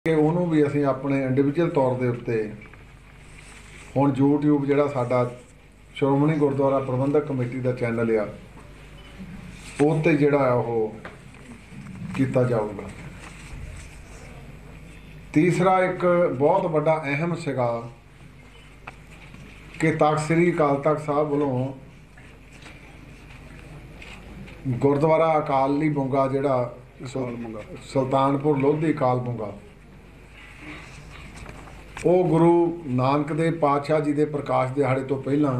कि ਉਹਨੂੰ ਵੀ ਅਸੀਂ ਆਪਣੇ ਇੰਡੀਵਿਜੂਅਲ ਤੌਰ ਦੇ ਉੱਤੇ ਹੁਣ YouTube ਜਿਹੜਾ ਸਾਡਾ ਸ਼੍ਰੋਮਣੀ ਗੁਰਦੁਆਰਾ ਪ੍ਰਬੰਧਕ ਕਮੇਟੀ ਦਾ ਚੈਨਲ ਆ ਉਹ ਤੇ ਜਿਹੜਾ ਆ ਉਹ ਕੀਤਾ ਜਾਊਗਾ। ਤੀਸਰਾ ਇੱਕ ਬਹੁਤ ਵੱਡਾ ਅਹਿਮ ਸੀਗਾ ਕਿ ਤਖ਼ਤ ਸ੍ਰੀ ਅਕਾਲ ਤਖ਼ਤ ਸਾਹਿਬ ਵੱਲੋਂ ਗੁਰਦੁਆਰਾ ਅਕਾਲੀ ਬੁੰਗਾ ਜਿਹੜਾ ਸੁਲਤਾਨਪੁਰ ਲੋਧੀ ਅਕਾਲ ਬੁੰਗਾ ਉਹ ਗੁਰੂ ਨਾਨਕ ਦੇਵ ਪਾਤਸ਼ਾਹ जी ਦੇ ਪ੍ਰਕਾਸ਼ ਦਿਹਾੜੇ ਤੋਂ ਪਹਿਲਾਂ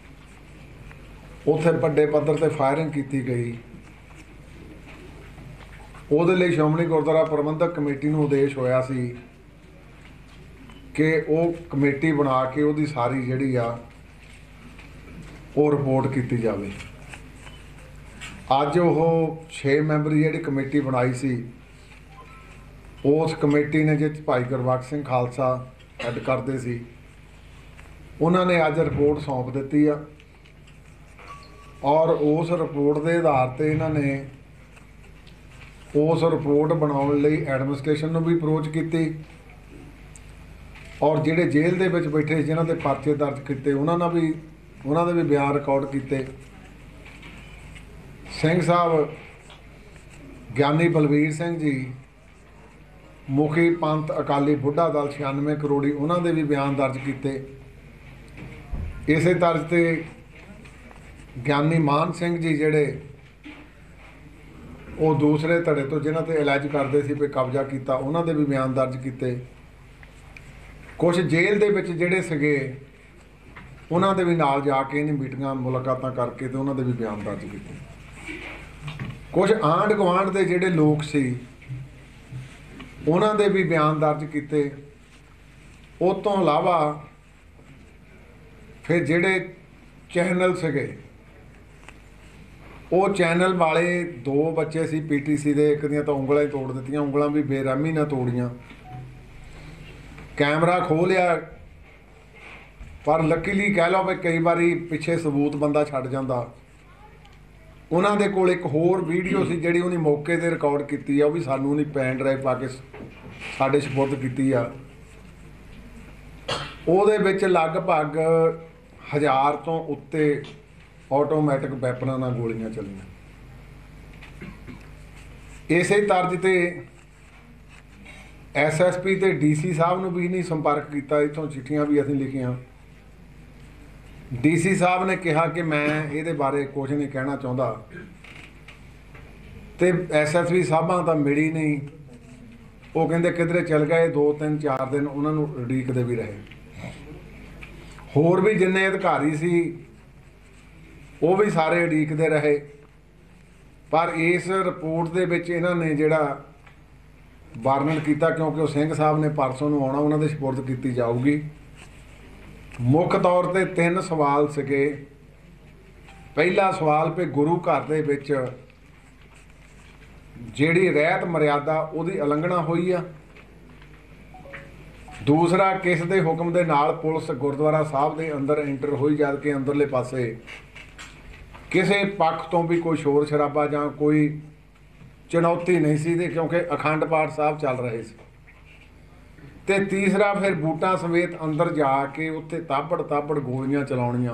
ਉੱਥੇ ਵੱਡੇ ਪੱਧਰ ਤੇ ਫਾਇਰਿੰਗ ਕੀਤੀ ਗਈ। ਉਹਦੇ ਲਈ ਸ਼੍ਰੋਮਣੀ ਗੁਰਦੁਆਰਾ ਪ੍ਰਬੰਧਕ ਕਮੇਟੀ ਨੂੰ ਉਦੇਸ਼ ਹੋਇਆ ਸੀ ਕਿ ਉਹ ਕਮੇਟੀ ਬਣਾ ਕੇ ਉਹਦੀ ਸਾਰੀ ਜਿਹੜੀ ਆ ਉਹ ਰਿਪੋਰਟ ਕੀਤੀ ਜਾਵੇ। ਅੱਜ ਉਹ 6 ਮੈਂਬਰੀ ਜਿਹੜੀ ਕਮੇਟੀ ਬਣਾਈ ਸੀ ਉਸ ਕਮੇਟੀ ਨੇ ਜਿਸ ਭਾਈ ਗੁਰਬਖਸ਼ ਸਿੰਘ ਖਾਲਸਾ ਹੈਡ ਕਰਦੇ ਸੀ ਉਹਨਾਂ ਨੇ ਅੱਜ ਰਿਪੋਰਟ ਸੌਂਪ ਦਿੱਤੀ ਆ ਔਰ ਉਸ ਰਿਪੋਰਟ ਦੇ ਆਧਾਰ ਤੇ ਇਹਨਾਂ ਨੇ ਉਸ ਰਿਪੋਰਟ ਬਣਾਉਣ ਲਈ ਐਡਮਿਨਿਸਟ੍ਰੇਸ਼ਨ ਨੂੰ ਵੀ ਅਪਰੋਚ ਕੀਤੀ ਔਰ ਜਿਹੜੇ ਜੇਲ੍ਹ ਦੇ ਵਿੱਚ ਬੈਠੇ ਜਿਨ੍ਹਾਂ ਦੇ ਪਰਚੇ ਦਰਜ ਕੀਤੇ ਉਹਨਾਂ ਦੇ ਵੀ ਬਿਆਨ ਰਿਕਾਰਡ ਕੀਤੇ। ਸਿੰਘ ਸਾਹਿਬ ਗਿਆਨੀ ਬਲਵੀਰ ਸਿੰਘ ਜੀ ਮੁਖੀ ਪੰਥ ਅਕਾਲੀ ਬੁੱਢਾ ਦਲ 96 ਕਰੋੜੀ ਉਹਨਾਂ ਦੇ ਵੀ ਬਿਆਨ ਦਰਜ ਕੀਤੇ। ਇਸੇ ਤਰ੍ਹਾਂ ਤੇ ਗਿਆਨੀ ਮਾਨ ਸਿੰਘ ਜੀ ਜਿਹੜੇ ਉਹ ਦੂਸਰੇ ਧੜੇ ਤੋਂ ਜਿਨ੍ਹਾਂ ਤੇ ਇਲਾਜ ਕਰਦੇ ਸੀ ਵੀ ਕਬਜ਼ਾ ਕੀਤਾ ਉਹਨਾਂ ਦੇ ਵੀ ਬਿਆਨ ਦਰਜ ਕੀਤੇ। ਕੁਝ ਜੇਲ੍ਹ ਦੇ ਵਿੱਚ ਜਿਹੜੇ ਸੀਗੇ ਉਹਨਾਂ ਦੇ ਵੀ ਨਾਲ ਜਾ ਕੇ ਇਹਨੇ ਮੀਟਿੰਗਾਂ ਮੁਲਾਕਾਤਾਂ ਕਰਕੇ ਤੇ ਉਹਨਾਂ ਦੇ ਵੀ ਬਿਆਨ ਦਰਜ ਕੀਤੇ। ਕੁਝ ਆਂਢ ਗੁਆਂਢ ਦੇ ਜਿਹੜੇ ਲੋਕ ਸੀ ਉਹਨਾਂ ਦੇ ਵੀ ਬਿਆਨ ਦਰਜ ਕੀਤੇ। ਉਹ ਤੋਂ ਇਲਾਵਾ ਫਿਰ ਜਿਹੜੇ ਚੈਨਲ ਸੀਗੇ ਉਹ ਚੈਨਲ ਵਾਲੇ 2 ਬੱਚੇ ਸੀ PTC ਦੇ, ਇੱਕ ਦੀਆਂ ਤਾਂ ਉਂਗਲਾਂ ਹੀ ਤੋੜ ਦਿੱਤੀਆਂ, ਉਂਗਲਾਂ ਵੀ ਬੇਰਹਿਮੀ ਨਾਲ ਤੋੜੀਆਂ। ਕੈਮਰਾ ਖੋਹ ਲਿਆ ਪਰ ਲੱਕੀਲੀ ਕਹਿ ਲਓ ਵੀ ਕਈ ਵਾਰੀ ਪਿੱਛੇ ਸਬੂਤ ਬੰਦਾ ਛੱਡ ਜਾਂਦਾ। ਉਹਨਾਂ ਦੇ ਕੋਲ ਇੱਕ ਹੋਰ ਵੀਡੀਓ ਸੀ ਜਿਹੜੀ ਉਹਨੇ ਮੌਕੇ 'ਤੇ ਰਿਕਾਰਡ ਕੀਤੀ ਆ, ਉਹ ਵੀ ਸਾਨੂੰ ਨਹੀਂ ਪੈਨ ਡਰਾਈਵ ਪਾ ਕੇ ਸਾਡੇ ਸਪੁਰਦ ਕੀਤੀ ਆ। ਉਹਦੇ ਵਿੱਚ ਲਗਭਗ 1000 ਤੋਂ ਉੱਤੇ ਆਟੋਮੈਟਿਕ ਵੈਪਨਾਂ ਨਾਲ ਗੋਲੀਆਂ ਚੱਲੀਆਂ। ਇਸੇ ਤਰਜ਼ ਤੇ SSP ਤੇ DC ਸਾਹਿਬ ਨੂੰ ਵੀ ਨਹੀਂ ਸੰਪਰਕ ਕੀਤਾ। ਇੱਥੋਂ ਚਿੱਠੀਆਂ ਵੀ ਅਸੀਂ ਲਿਖੀਆਂ। DC ਸਾਹਿਬ ਨੇ ਕਿਹਾ ਕਿ ਮੈਂ ਇਹਦੇ ਬਾਰੇ ਕੁਝ ਨਹੀਂ ਕਹਿਣਾ ਚਾਹੁੰਦਾ ਤੇ SSP ਸਾਹਿਬਾਂ ਤਾਂ ਮਿਲੀ ਨਹੀਂ। ਉਹ ਕਹਿੰਦੇ ਕਿਧਰੇ ਚਲ ਗਏ। 2-3-4 ਦਿਨ ਉਹਨਾਂ ਨੂੰ ਉਡੀਕਦੇ ਵੀ ਰਹੇ। ਹੋਰ ਵੀ ਜਿੰਨੇ ਅਧਿਕਾਰੀ ਸੀ ਉਹ ਵੀ ਸਾਰੇ ਉਡੀਕਦੇ ਰਹੇ। ਪਰ ਇਸ ਰਿਪੋਰਟ ਦੇ ਵਿੱਚ ਇਹਨਾਂ ਨੇ ਜਿਹੜਾ ਵਰਣਨ ਕੀਤਾ, ਕਿਉਂਕਿ ਉਹ ਸਿੰਘ ਸਾਹਿਬ ਨੇ ਪਰਸੋਂ ਨੂੰ ਆਉਣਾ, ਉਹਨਾਂ ਦੇ ਸਪੁਰਦ ਕੀਤੀ ਜਾਊਗੀ। ਮੁੱਖ ਤੌਰ ਤੇ 3 ਸਵਾਲ ਸੀਗੇ। ਪਹਿਲਾ ਸਵਾਲ ਵੀ ਗੁਰੂ ਘਰ ਦੇ ਵਿੱਚ ਜਿਹੜੀ ਰਹਿਤ ਮਰਿਆਦਾ ਉਹਦੀ ਉਲੰਘਣਾ ਹੋਈ ਆ। ਦੂਸਰਾ, ਕਿਸ ਦੇ ਹੁਕਮ ਦੇ ਨਾਲ ਪੁਲਿਸ ਗੁਰਦੁਆਰਾ ਸਾਹਿਬ ਦੇ ਅੰਦਰ ਐਂਟਰ ਹੋਈ ਜਦ ਕਿ ਅੰਦਰਲੇ ਪਾਸੇ ਕਿਸੇ ਪੱਖ ਤੋਂ ਵੀ ਕੋਈ ਸ਼ੋਰ ਸ਼ਰਾਬਾ ਜਾਂ ਕੋਈ ਚੁਣੌਤੀ ਨਹੀਂ ਸੀ ਤੇ ਕਿਉਂਕਿ ਅਖੰਡ ਪਾਠ ਸਾਹਿਬ ਚੱਲ ਰਹੇ ਸੀ। ਤੇ ਤੀਸਰਾ, ਫਿਰ ਬੂਟਾਂ ਸਮੇਤ ਅੰਦਰ ਜਾ ਕੇ ਉੱਥੇ ਤਾਬੜ ਗੋਲੀਆਂ ਚਲਾਉਣੀਆਂ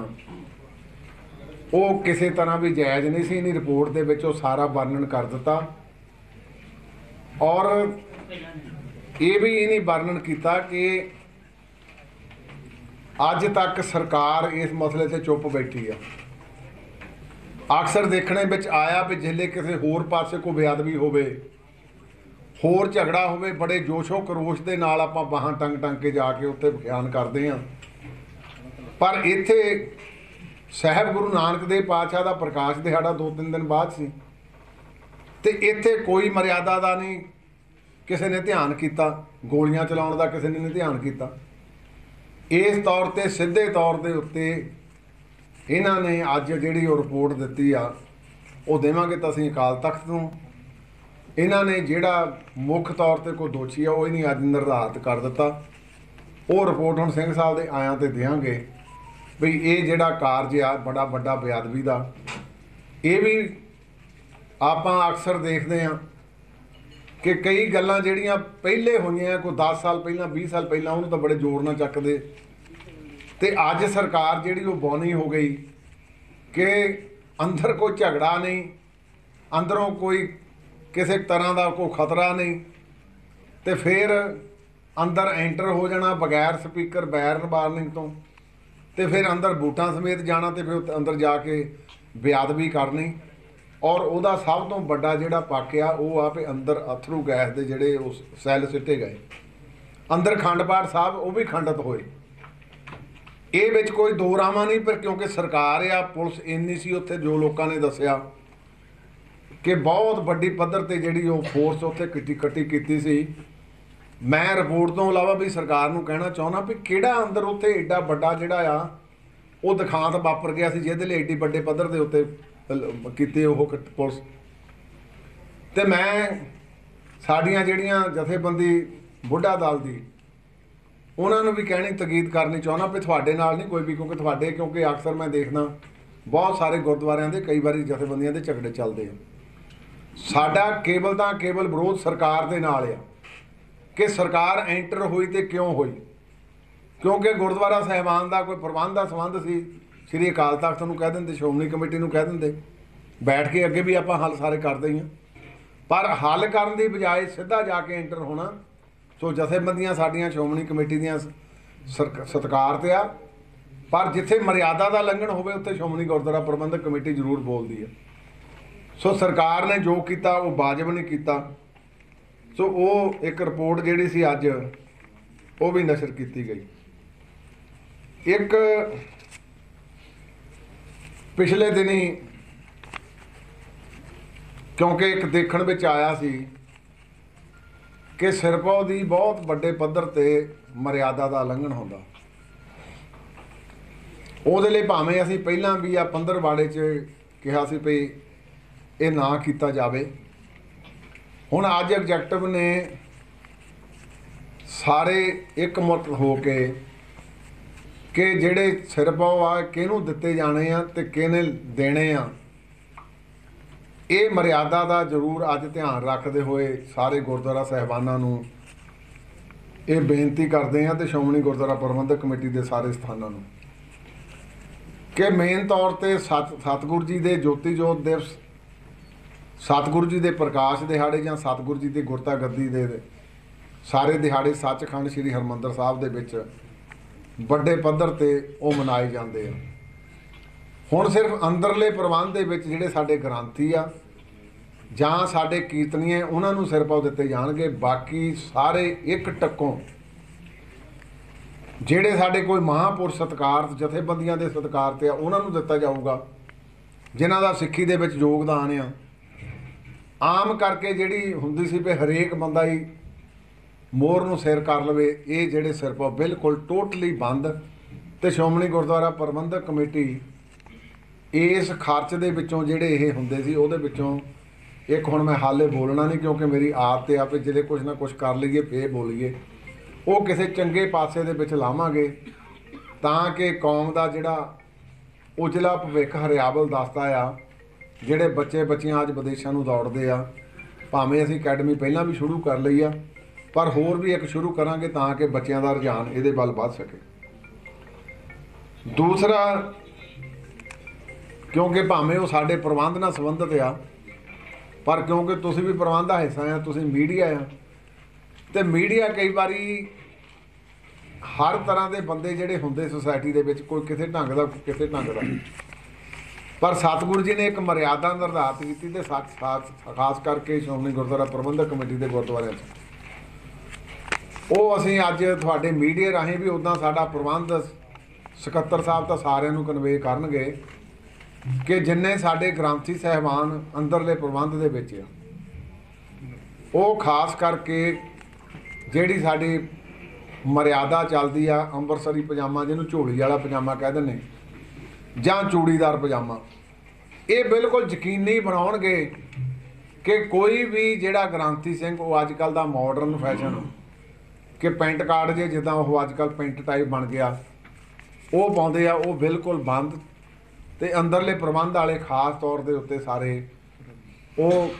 ਉਹ ਕਿਸੇ ਤਰ੍ਹਾਂ ਵੀ ਜਾਇਜ਼ ਨਹੀਂ ਸੀ। ਇਹਨੀ ਰਿਪੋਰਟ ਦੇ ਵਿੱਚ ਉਹ ਸਾਰਾ ਵਰਣਨ ਕਰ ਦਿੱਤਾ ਔਰ ਇਹ ਵੀ ਇਹਨੇ ਵਰਣਨ ਕੀਤਾ ਕਿ ਅੱਜ ਤੱਕ ਸਰਕਾਰ ਇਸ ਮਸਲੇ 'ਤੇ ਚੁੱਪ ਬੈਠੀ ਆ। ਅਕਸਰ ਦੇਖਣੇ ਵਿੱਚ ਆਇਆ ਵੀ ਜਿਹੜੇ ਕਿਸੇ ਹੋਰ ਪਾਸੇ ਕੋਈ ਬੇਅਦਬੀ ਹੋਵੇ, ਹੋਰ ਝਗੜਾ ਹੋਵੇ, ਬੜੇ ਜੋਸ਼ੋ ਕਰੋਸ਼ ਦੇ ਨਾਲ ਆਪਾਂ ਬਾਹਾਂ ਟੰਗ ਕੇ ਜਾ ਕੇ ਉੱਥੇ ਬਿਆਨ ਕਰਦੇ ਹਾਂ। ਪਰ ਇੱਥੇ ਸਾਹਿਬ ਗੁਰੂ ਨਾਨਕ ਦੇਵ ਪਾਤਸ਼ਾਹ ਦਾ ਪ੍ਰਕਾਸ਼ ਦਿਹਾੜਾ 2-3 ਦਿਨ ਬਾਅਦ ਸੀ ਤੇ ਇੱਥੇ ਕੋਈ ਮਰਿਆਦਾ ਦਾ ਨਹੀਂ ਕਿਸੇ ਨੇ ਧਿਆਨ ਕੀਤਾ, ਗੋਲੀਆਂ ਚਲਾਉਣ ਦਾ ਕਿਸੇ ਨੇ ਨਹੀਂ ਧਿਆਨ ਕੀਤਾ। ਇਸ ਤੌਰ ਤੇ ਸਿੱਧੇ ਤੌਰ ਦੇ ਉੱਤੇ ਇਹਨਾਂ ਨੇ ਅੱਜ ਜਿਹੜੀ ਉਹ ਰਿਪੋਰਟ ਦਿੱਤੀ ਆ ਉਹ ਦੇਵਾਂਗੇ ਤਾਂ ਅਸੀਂ ਅਕਾਲ ਤਖ਼ਤ ਨੂੰ। ਇਹਨਾਂ ਨੇ ਜਿਹੜਾ ਮੁੱਖ ਤੌਰ ਤੇ ਕੋਈ ਦੋਸ਼ੀ ਆ ਉਹ ਨਹੀਂ ਅੱਜ ਨਿਰਧਾਰਿਤ ਕਰ ਦਿੱਤਾ। ਉਹ ਰਿਪੋਰਟ ਹੁਣ ਸਿੰਘ ਸਾਹਿਬ ਦੇ ਆਇਆਂ ਤੇ ਦੇਵਾਂਗੇ ਵੀ ਇਹ ਜਿਹੜਾ ਕਾਰਜ ਆ ਬੜਾ ਵੱਡਾ ਬੇਅਦਬੀ ਦਾ। ਇਹ ਵੀ ਆਪਾਂ ਅਕਸਰ ਦੇਖਦੇ ਹਾਂ कि कई गल्लां ਜਿਹੜੀਆਂ ਪਹਿਲੇ ਹੋਈਆਂ ਕੋਈ 10 ਸਾਲ ਪਹਿਲਾਂ 20 ਸਾਲ ਪਹਿਲਾਂ ਉਹਨੂੰ ਤਾਂ ਬੜੇ ਜ਼ੋਰ ਨਾਲ ਚੱਕਦੇ ਤੇ ਅੱਜ ਸਰਕਾਰ ਜਿਹੜੀ ਉਹ ਬੌਨੀ ਹੋ ਗਈ ਕਿ ਅੰਦਰ ਕੋਈ ਝਗੜਾ ਨਹੀਂ, ਅੰਦਰੋਂ ਕੋਈ ਕਿਸੇ ਤਰ੍ਹਾਂ ਦਾ ਕੋਈ ਖਤਰਾ ਨਹੀਂ ਤੇ ਫਿਰ ਅੰਦਰ ਐਂਟਰ ਹੋ ਜਾਣਾ ਬਗੈਰ ਸਪੀਕਰ ਬਗੈਰ ਵਾਰਨਿੰਗ ਤੋਂ ਤੇ ਫਿਰ ਅੰਦਰ ਬੂਟਾਂ ਸਮੇਤ ਜਾਣਾ ਤੇ ਫਿਰ ਅੰਦਰ ਜਾ ਕੇ ਬੇਅਦਬੀ ਕਰਨੀ। ਔਰ ਉਹਦਾ ਸਭ ਤੋਂ ਵੱਡਾ ਜਿਹੜਾ ਪੱਖ ਆ ਉਹ ਆ ਵੀ ਅੰਦਰ ਅਥਰੂ ਗੈਸ ਦੇ ਜਿਹੜੇ ਉਸ ਸੈੱਲ ਸਿੱਟੇ ਗਏ ਅੰਦਰ ਖੰਡ ਪਾਠ ਸਾਹਿਬ ਉਹ ਵੀ ਖੰਡਿਤ ਹੋਏ। ਇਹ ਵਿੱਚ ਕੋਈ ਦੋ ਰਾਵਾਂ ਨਹੀਂ, ਪਰ ਕਿਉਂਕਿ ਸਰਕਾਰ ਆ ਪੁਲਿਸ ਇੰਨੀ ਸੀ ਉੱਥੇ ਜੋ ਲੋਕਾਂ ਨੇ ਦੱਸਿਆ ਕਿ ਬਹੁਤ ਵੱਡੀ ਪੱਧਰ ਤੇ ਜਿਹੜੀ ਉਹ ਫੋਰਸ ਉੱਥੇ ਇਕੱਠੀ ਕੀਤੀ ਸੀ। ਮੈਂ ਰਿਪੋਰਟ ਤੋਂ ਇਲਾਵਾ ਵੀ ਸਰਕਾਰ ਨੂੰ ਕਹਿਣਾ ਚਾਹੁੰਦਾ ਵੀ ਕਿਹੜਾ ਅੰਦਰ ਉੱਥੇ ਏਡਾ ਵੱਡਾ ਜਿਹੜਾ ਆ ਉਹ ਦਿਖਾਂਤ ਵਾਪਰ ਗਿਆ ਸੀ ਜਿਹਦੇ ਲਈ ਏਡੀ ਵੱਡੇ ਪੱਧਰ ਦੇ ਉੱਤੇ ਕੀਤੇ ਉਹ ਪੁਲਿਸ। ਤੇ ਮੈਂ ਸਾਡੀਆਂ ਜਿਹੜੀਆਂ ਜਥੇਬੰਦੀ ਬੁੱਢਾ ਦਲ ਦੀ ਉਹਨਾਂ ਨੂੰ ਵੀ ਕਹਿਣੀ ਤਕੀਦ ਕਰਨੀ ਚਾਹੁੰਦਾ ਵੀ ਤੁਹਾਡੇ ਨਾਲ ਨਹੀਂ ਕੋਈ ਵੀ, ਕਿਉਂਕਿ ਅਕਸਰ ਮੈਂ ਦੇਖਦਾ ਬਹੁਤ ਸਾਰੇ ਗੁਰਦੁਆਰਿਆਂ ਦੇ ਕਈ ਵਾਰੀ ਜਥੇਬੰਦੀਆਂ ਦੇ ਝਗੜੇ ਚੱਲਦੇ ਆ। ਸਾਡਾ ਕੇਵਲ ਵਿਰੋਧ ਸਰਕਾਰ ਦੇ ਨਾਲ ਆ ਕਿ ਸਰਕਾਰ ਐਂਟਰ ਹੋਈ ਤੇ ਕਿਉਂ ਹੋਈ, ਕਿਉਂਕਿ ਗੁਰਦੁਆਰਾ ਸਾਹਿਬਾਨ ਦਾ ਕੋਈ ਪ੍ਰਬੰਧ ਦਾ ਸੰਬੰਧ ਸੀ ਸ਼੍ਰੀ ਅਕਾਲ ਤਖਤ ਨੂੰ ਕਹਿ ਦਿੰਦੇ, ਸ਼੍ਰੋਮਣੀ ਕਮੇਟੀ ਨੂੰ ਕਹਿ ਦਿੰਦੇ, ਬੈਠ ਕੇ ਅੱਗੇ ਵੀ ਆਪਾਂ ਹੱਲ ਸਾਰੇ ਕਰਦੇ ਹੀ ਹਾਂ, ਪਰ ਹੱਲ ਕਰਨ ਦੀ ਬਜਾਏ ਸਿੱਧਾ ਜਾ ਕੇ ਐਂਟਰ ਹੋਣਾ। ਸੋ ਜਥੇਬੰਦੀਆਂ ਸਾਡੀਆਂ ਸ਼੍ਰੋਮਣੀ ਕਮੇਟੀ ਦੀਆਂ ਸਤਿਕਾਰ ਤੇ ਆ, ਪਰ ਜਿੱਥੇ ਮਰਿਆਦਾ ਦਾ ਲੰਘਣ ਹੋਵੇ ਉੱਥੇ ਸ਼੍ਰੋਮਣੀ ਗੁਰਦੁਆਰਾ ਪ੍ਰਬੰਧਕ ਕਮੇਟੀ ਜ਼ਰੂਰ ਬੋਲਦੀ ਹੈ। ਸੋ ਸਰਕਾਰ ਨੇ ਜੋ ਕੀਤਾ ਉਹ ਵਾਜਬ ਨਹੀਂ ਕੀਤਾ। ਸੋ ਉਹ ਇੱਕ ਰਿਪੋਰਟ ਜਿਹੜੀ ਸੀ ਅੱਜ ਉਹ ਵੀ ਨਸ਼ਰ ਕੀਤੀ ਗਈ। ਇੱਕ ਪਿਛਲੇ ਦਿਨੀ ਕਿਉਂਕਿ ਇੱਕ ਦੇਖਣ ਵਿੱਚ ਆਇਆ ਸੀ ਕਿ ਸਿਰਪਾਉ ਦੀ ਬਹੁਤ ਵੱਡੇ ਪੱਧਰ ਤੇ ਮਰਿਆਦਾ ਦਾ ਉਲੰਘਣ ਹੁੰਦਾ। ਉਹਦੇ ਲਈ ਭਾਵੇਂ ਅਸੀਂ ਪਹਿਲਾਂ ਵੀ ਆ ਪੰਦਰਵਾੜੇ 'ਚ ਕਿਹਾ ਸੀ ਵੀ ਇਹ ਨਾ ਕੀਤਾ ਜਾਵੇ। ਹੁਣ ਅੱਜ ਐਗਜੈਕਟਿਵ ਨੇ ਸਾਰੇ ਇੱਕਮੁੱਠ ਹੋ ਕੇ ਕਿ ਜਿਹੜੇ ਸਿਰਪਾਉ ਆ ਕਿਹਨੂੰ ਦਿੱਤੇ ਜਾਣੇ ਆ ਤੇ ਕਿਹਨੇ ਦੇਣੇ ਆ, ਇਹ ਮਰਿਆਦਾ ਦਾ ਜ਼ਰੂਰ ਅੱਜ ਧਿਆਨ ਰੱਖਦੇ ਹੋਏ ਸਾਰੇ ਗੁਰਦੁਆਰਾ ਸਾਹਿਬਾਨਾਂ ਨੂੰ ਇਹ ਬੇਨਤੀ ਕਰਦੇ ਆ ਤੇ ਸ਼੍ਰੋਮਣੀ ਗੁਰਦੁਆਰਾ ਪ੍ਰਬੰਧਕ ਕਮੇਟੀ ਦੇ ਸਾਰੇ ਸਥਾਨਾਂ ਨੂੰ ਕਿ ਮੇਨ ਤੌਰ ਤੇ ਸਤਿਗੁਰੂ ਜੀ ਦੇ ਜੋਤੀ ਜੋਤ ਦਿਵਸ, ਸਤਿਗੁਰੂ ਜੀ ਦੇ ਪ੍ਰਕਾਸ਼ ਦਿਹਾੜੇ ਜਾਂ ਸਤਿਗੁਰੂ ਜੀ ਦੀ ਗੁਰਤਾ ਗੱਦੀ ਦੇ ਸਾਰੇ ਦਿਹਾੜੇ ਸੱਚਖੰਡ ਸ੍ਰੀ ਹਰਿਮੰਦਰ ਸਾਹਿਬ ਦੇ ਵਿੱਚ ਵੱਡੇ ਪੱਧਰ ਤੇ ਉਹ ਮਨਾਏ ਜਾਂਦੇ ਆ। ਹੁਣ ਸਿਰਫ ਅੰਦਰਲੇ ਪ੍ਰਬੰਧ ਦੇ ਵਿੱਚ ਜਿਹੜੇ ਸਾਡੇ ਗ੍ਰੰਥੀ ਆ ਜਾਂ ਸਾਡੇ ਕੀਰਤਨੀਏ ਉਹਨਾਂ ਨੂੰ ਸਿਰਪਾਉ ਦਿੱਤੇ ਜਾਣਗੇ। ਬਾਕੀ ਸਾਰੇ ਇੱਕ ਟੱਕੋਂ ਜਿਹੜੇ ਸਾਡੇ ਕੋਈ ਮਹਾਂਪੁਰਸ਼ ਸਤਿਕਾਰ ਜਥੇਬੰਦੀਆਂ ਦੇ ਸਤਿਕਾਰ ਤੇ ਆ ਉਹਨਾਂ ਨੂੰ ਦਿੱਤਾ ਜਾਊਗਾ ਜਿਨ੍ਹਾਂ ਦਾ ਸਿੱਖੀ ਦੇ ਵਿੱਚ ਯੋਗਦਾਨ ਆ। ਆਮ ਕਰਕੇ ਜਿਹੜੀ ਹੁੰਦੀ ਸੀ ਵੀ ਹਰੇਕ ਬੰਦਾ ਹੀ ਮੋਰ ਨੂੰ ਸਿਰ ਕਰ ਲਵੇ, ਇਹ ਜਿਹੜੇ ਸਿਰਪਾਉ ਬਿਲਕੁਲ ਟੋਟਲੀ ਬੰਦ। ਤੇ ਸ਼੍ਰੋਮਣੀ ਗੁਰਦੁਆਰਾ ਪ੍ਰਬੰਧਕ ਕਮੇਟੀ ਇਸ ਖਰਚ ਦੇ ਵਿੱਚੋਂ ਜਿਹੜੇ ਇਹ ਹੁੰਦੇ ਸੀ ਉਹਦੇ ਵਿੱਚੋਂ ਇੱਕ, ਹੁਣ ਮੈਂ ਹਾਲੇ ਬੋਲਣਾ ਨਹੀਂ ਕਿਉਂਕਿ ਮੇਰੀ ਆਦਤ ਆ ਵੀ ਜਿਹੜੇ ਕੁਛ ਨਾ ਕੁਛ ਕਰ ਲਈਏ ਫੇਰ ਬੋਲੀਏ, ਉਹ ਕਿਸੇ ਚੰਗੇ ਪਾਸੇ ਦੇ ਵਿੱਚ ਲਾਵਾਂਗੇ ਤਾਂ ਕਿ ਕੌਮ ਦਾ ਜਿਹੜਾ ਉਜਲਾ ਭਵਿੱਖ ਹਰਿਆਵਲ ਦੱਸਦਾ ਆ। ਜਿਹੜੇ ਬੱਚੀਆਂ ਅੱਜ ਵਿਦੇਸ਼ਾਂ ਨੂੰ ਦੌੜਦੇ ਆ, ਭਾਵੇਂ ਅਸੀਂ ਅਕੈਡਮੀ ਪਹਿਲਾਂ ਵੀ ਸ਼ੁਰੂ ਕਰ ਲਈ ਆ ਪਰ ਹੋਰ ਵੀ ਇੱਕ ਸ਼ੁਰੂ ਕਰਾਂਗੇ ਤਾਂ ਕਿ ਬੱਚਿਆਂ ਦਾ ਰੁਝਾਨ ਇਹਦੇ ਵੱਲ ਵੱਧ ਸਕੇ। ਦੂਸਰਾ, ਕਿਉਂਕਿ ਭਾਵੇਂ ਉਹ ਸਾਡੇ ਪ੍ਰਬੰਧ ਨਾਲ ਸੰਬੰਧਿਤ ਆ ਪਰ ਕਿਉਂਕਿ ਤੁਸੀਂ ਵੀ ਪ੍ਰਬੰਧ ਦਾ ਹਿੱਸਾ ਆ, ਤੁਸੀਂ ਮੀਡੀਆ ਆ, ਤੇ ਮੀਡੀਆ ਕਈ ਵਾਰੀ ਹਰ ਤਰ੍ਹਾਂ ਦੇ ਬੰਦੇ ਜਿਹੜੇ ਹੁੰਦੇ ਸੁਸਾਇਟੀ ਦੇ ਵਿੱਚ, ਕੋਈ ਕਿਸੇ ਢੰਗ ਦਾ ਕਿਸੇ ਢੰਗ ਦਾ, ਪਰ ਸਤਿਗੁਰੂ ਜੀ ਨੇ ਇੱਕ ਮਰਿਆਦਾ ਨਿਰਧਾਰਿਤ ਕੀਤੀ ਤੇ ਖਾਸ ਕਰਕੇ ਸ਼੍ਰੋਮਣੀ ਗੁਰਦੁਆਰਾ ਪ੍ਰਬੰਧਕ ਕਮੇਟੀ ਦੇ ਗੁਰਦੁਆਰਿਆਂ 'ਚ ਉਹ ਅਸੀਂ ਅੱਜ ਤੁਹਾਡੇ ਮੀਡੀਆ ਰਾਹੀਂ ਵੀ ਉੱਦਾਂ ਸਾਡਾ ਪ੍ਰਬੰਧ ਸਕੱਤਰ ਸਾਹਿਬ ਤਾਂ ਸਾਰਿਆਂ ਨੂੰ ਕਨਵੇ ਕਰਨਗੇ ਕਿ ਜਿੰਨੇ ਸਾਡੇ ਗ੍ਰੰਥੀ ਸਾਹਿਬਾਨ ਅੰਦਰਲੇ ਪ੍ਰਬੰਧ ਦੇ ਵਿੱਚ ਆ ਉਹ ਖਾਸ ਕਰਕੇ ਜਿਹੜੀ ਸਾਡੀ ਮਰਿਆਦਾ ਚੱਲਦੀ ਆ ਅੰਮ੍ਰਿਤਸਰੀ ਪਜਾਮਾ, ਜਿਹਨੂੰ ਝੋਲੀ ਵਾਲਾ ਪਜਾਮਾ ਕਹਿ ਦਿੰਦੇ ਜਾਂ ਚੂੜੀਦਾਰ ਪਜਾਮਾ, ਇਹ ਬਿਲਕੁਲ ਯਕੀਨੀ ਬਣਾਉਣਗੇ ਕਿ ਕੋਈ ਵੀ ਜਿਹੜਾ ਗ੍ਰੰਥੀ ਸਿੰਘ ਉਹ ਅੱਜ ਕੱਲ੍ਹ ਦਾ ਮਾਡਰਨ ਫੈਸ਼ਨ ਕਿ ਪੈਂਟ ਕਾਰਡ ਜੇ ਜਿੱਦਾਂ ਉਹ ਅੱਜ ਕੱਲ੍ਹ ਪੈਂਟ ਟਾਈਪ ਬਣ ਗਿਆ ਉਹ ਪਾਉਂਦੇ ਆ, ਉਹ ਬਿਲਕੁਲ ਬੰਦ। ਤੇ ਅੰਦਰਲੇ ਪ੍ਰਬੰਧ ਵਾਲੇ ਖਾਸ ਤੌਰ ਦੇ ਉੱਤੇ ਸਾਰੇ ਉਹ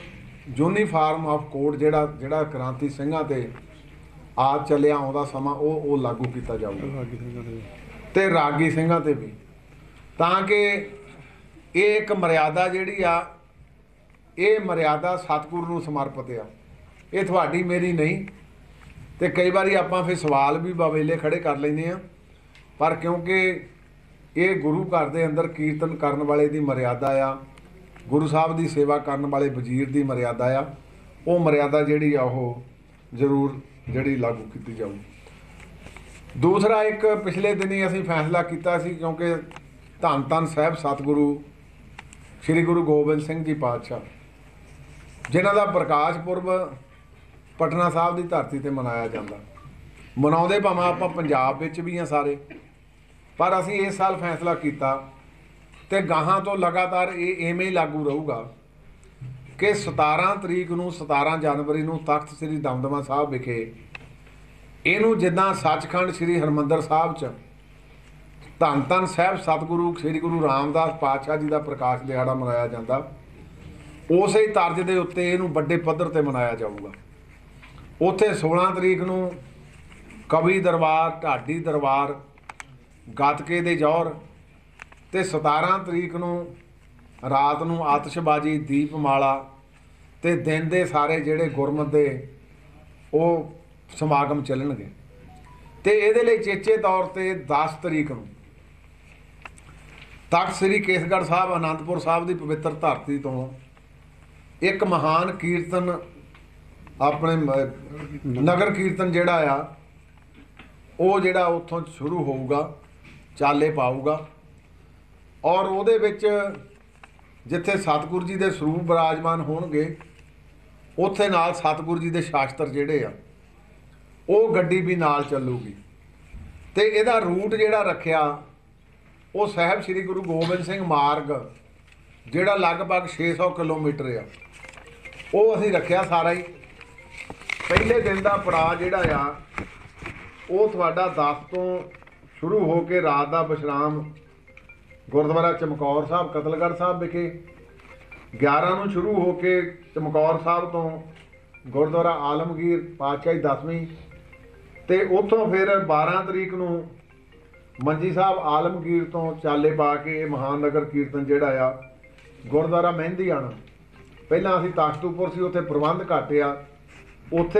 ਯੂਨੀਫਾਰਮ ਆਫ ਕੋਡ ਜਿਹੜਾ ਕ੍ਰਾਂਤੀ ਸਿੰਘਾਂ ਤੇ ਆ ਚੱਲਿਆ ਆਉਂਦਾ ਸਮਾਂ ਉਹ ਲਾਗੂ ਕੀਤਾ ਜਾਊਗਾ ਤੇ ਰਾਗੀ ਸਿੰਘਾਂ ਤੇ ਵੀ, ਤਾਂ ਕਿ ਇਹ ਇੱਕ ਮਰਿਆਦਾ ਜਿਹੜੀ ਆ, ਇਹ ਮਰਿਆਦਾ ਸਤਿਗੁਰੂ ਨੂੰ ਸਮਰਪਿਤ ਆ, ਇਹ ਤੁਹਾਡੀ ਮੇਰੀ ਨਹੀਂ। ਤੇ ਕਈ ਵਾਰੀ ਆਪਾਂ ਫਿਰ ਸਵਾਲ ਵੀ ਬਵੇਲੇ ਖੜੇ ਕਰ ਲੈਂਦੇ ਆ, ਪਰ ਕਿਉਂਕਿ ਇਹ ਗੁਰੂ ਘਰ ਦੇ ਅੰਦਰ ਕੀਰਤਨ ਕਰਨ ਵਾਲੇ ਦੀ ਮਰਿਆਦਾ ਆ, ਗੁਰੂ ਸਾਹਿਬ ਦੀ ਸੇਵਾ ਕਰਨ ਵਾਲੇ ਵਜ਼ੀਰ ਦੀ ਮਰਿਆਦਾ ਆ, ਉਹ ਮਰਿਆਦਾ ਜਿਹੜੀ ਆ ਉਹ ਜ਼ਰੂਰ ਜਿਹੜੀ ਲਾਗੂ ਕੀਤੀ ਜਾਊ। ਦੂਸਰਾ, ਇੱਕ ਪਿਛਲੇ ਦਿਨੀ ਅਸੀਂ ਫੈਸਲਾ ਕੀਤਾ ਸੀ, ਕਿਉਂਕਿ ਧੰਨ ਧੰਨ ਸਾਹਿਬ ਸਤਿਗੁਰੂ ਸ੍ਰੀ ਗੁਰੂ ਗੋਬਿੰਦ ਸਿੰਘ ਜੀ ਪਾਤਸ਼ਾਹ, ਜਿਨ੍ਹਾਂ ਦਾ ਪ੍ਰਕਾਸ਼ ਪੁਰਬ ਪਟਨਾ ਸਾਹਿਬ ਦੀ ਧਰਤੀ ਤੇ ਮਨਾਇਆ ਜਾਂਦਾ, ਮਨਾਉਂਦੇ ਭਾਵੇਂ ਆਪਾਂ ਪੰਜਾਬ ਵਿੱਚ ਵੀ ਹਾਂ ਸਾਰੇ, ਪਰ ਅਸੀਂ ਇਸ ਸਾਲ ਫੈਸਲਾ ਕੀਤਾ ਤੇ ਗਾਹਾਂ ਤੋਂ ਲਗਾਤਾਰ ਇਹ ਐਵੇਂ ਹੀ ਲਾਗੂ ਰਹੂਗਾ ਕਿ 17 ਤਰੀਕ ਨੂੰ 17 ਜਨਵਰੀ ਨੂੰ ਤਖਤ ਸ੍ਰੀ ਦਮਦਮਾ ਸਾਹਿਬ ਵਿਖੇ ਇਹਨੂੰ ਜਿੱਦਾਂ ਸੱਚਖੰਡ ਸ੍ਰੀ ਹਰਿਮੰਦਰ ਸਾਹਿਬ 'ਚ ਧੰਨ ਧੰਨ ਸਾਹਿਬ ਸਤਿਗੁਰੂ ਸ੍ਰੀ ਗੁਰੂ ਰਾਮਦਾਸ ਪਾਤਸ਼ਾਹ ਜੀ ਦਾ ਪ੍ਰਕਾਸ਼ ਦਿਹਾੜਾ ਮਨਾਇਆ ਜਾਂਦਾ, ਉਸੇ ਤਰਜ਼ ਦੇ ਉੱਤੇ ਇਹਨੂੰ ਵੱਡੇ ਪੱਧਰ ਤੇ ਮਨਾਇਆ ਜਾਊਗਾ। ਉੱਥੇ 16 ਤਰੀਕ ਨੂੰ ਕਵੀ ਦਰਬਾਰ, ਢਾਡੀ ਦਰਬਾਰ, ਗੱਤਕੇ ਦੇ ਜੌਹਰ, ਤੇ 17 ਤਰੀਕ ਨੂੰ ਰਾਤ ਨੂੰ ਆਤਿਸ਼ਬਾਜ਼ੀ, ਦੀਪਮਾਲਾ ਤੇ ਦਿਨ ਦੇ ਸਾਰੇ ਜਿਹੜੇ ਗੁਰਮਤਿ ਦੇ ਉਹ ਸਮਾਗਮ ਚੱਲਣਗੇ। ਤੇ ਇਹਦੇ ਲਈ ਚੇਚੇ ਤੌਰ ਤੇ 10 ਤਰੀਕ ਨੂੰ ਤਖਤ ਸ੍ਰੀ ਕੇਸਗੜ੍ਹ ਸਾਹਿਬ ਅਨੰਦਪੁਰ ਸਾਹਿਬ ਦੀ ਪਵਿੱਤਰ ਧਰਤੀ ਤੋਂ ਇੱਕ ਮਹਾਨ ਕੀਰਤਨ, ਆਪਣੇ ਨਗਰ ਕੀਰਤਨ ਜਿਹੜਾ ਆ ਉਹ ਜਿਹੜਾ ਉੱਥੋਂ ਸ਼ੁਰੂ ਹੋਊਗਾ, ਚਾਲੇ ਪਾਊਗਾ। ਔਰ ਉਹਦੇ ਵਿੱਚ ਜਿੱਥੇ ਸਤਿਗੁਰੂ ਜੀ ਦੇ ਸਰੂਪ ਬਿਰਾਜਮਾਨ ਹੋਣਗੇ, ਉੱਥੇ ਨਾਲ ਸਤਿਗੁਰੂ ਜੀ ਦੇ ਸ਼ਾਸਤਰ ਜਿਹੜੇ ਆ ਉਹ ਗੱਡੀ ਵੀ ਨਾਲ ਚੱਲੂਗੀ। ਤੇ ਇਹਦਾ ਰੂਟ ਜਿਹੜਾ ਰੱਖਿਆ ਉਹ ਸਾਹਿਬ ਸ੍ਰੀ ਗੁਰੂ ਗੋਬਿੰਦ ਸਿੰਘ ਮਾਰਗ, ਜਿਹੜਾ ਲਗਭਗ 600 ਕਿਲੋਮੀਟਰ ਆ, ਉਹ ਅਸੀਂ ਰੱਖਿਆ ਸਾਰਾ ਹੀ। ਪਹਿਲੇ ਦਿਨ ਦਾ ਪੜਾਅ ਜਿਹੜਾ ਆ ਉਹ ਤੁਹਾਡਾ 10 ਤੋਂ ਸ਼ੁਰੂ ਹੋ ਕੇ ਰਾਤ ਦਾ ਵਿਸ਼ਰਾਮ ਗੁਰਦੁਆਰਾ ਚਮਕੌਰ ਸਾਹਿਬ ਕਤਲਗੜ੍ਹ ਸਾਹਿਬ ਵਿਖੇ, 11 ਨੂੰ ਸ਼ੁਰੂ ਹੋ ਕੇ ਚਮਕੌਰ ਸਾਹਿਬ ਤੋਂ ਗੁਰਦੁਆਰਾ ਆਲਮਗੀਰ ਪਾਤਸ਼ਾਹੀ 10ਵੀਂ, ਤੇ ਉੱਥੋਂ ਫਿਰ 12 ਤਰੀਕ ਨੂੰ ਮੰਜੀ ਸਾਹਿਬ ਆਲਮਗੀਰ ਤੋਂ ਚਾਲੇ ਪਾ ਕੇ ਇਹ ਮਹਾਨ ਨਗਰ ਕੀਰਤਨ ਜਿਹੜਾ ਆ ਗੁਰਦੁਆਰਾ ਮਹਿੰਦੀ ਆਣਾ। ਪਹਿਲਾਂ ਅਸੀਂ ਤਖਤੂਪੁਰ ਸੀ, ਉੱਥੇ ਪ੍ਰਬੰਧ ਘੱਟ ਆ, ਉੱਥੇ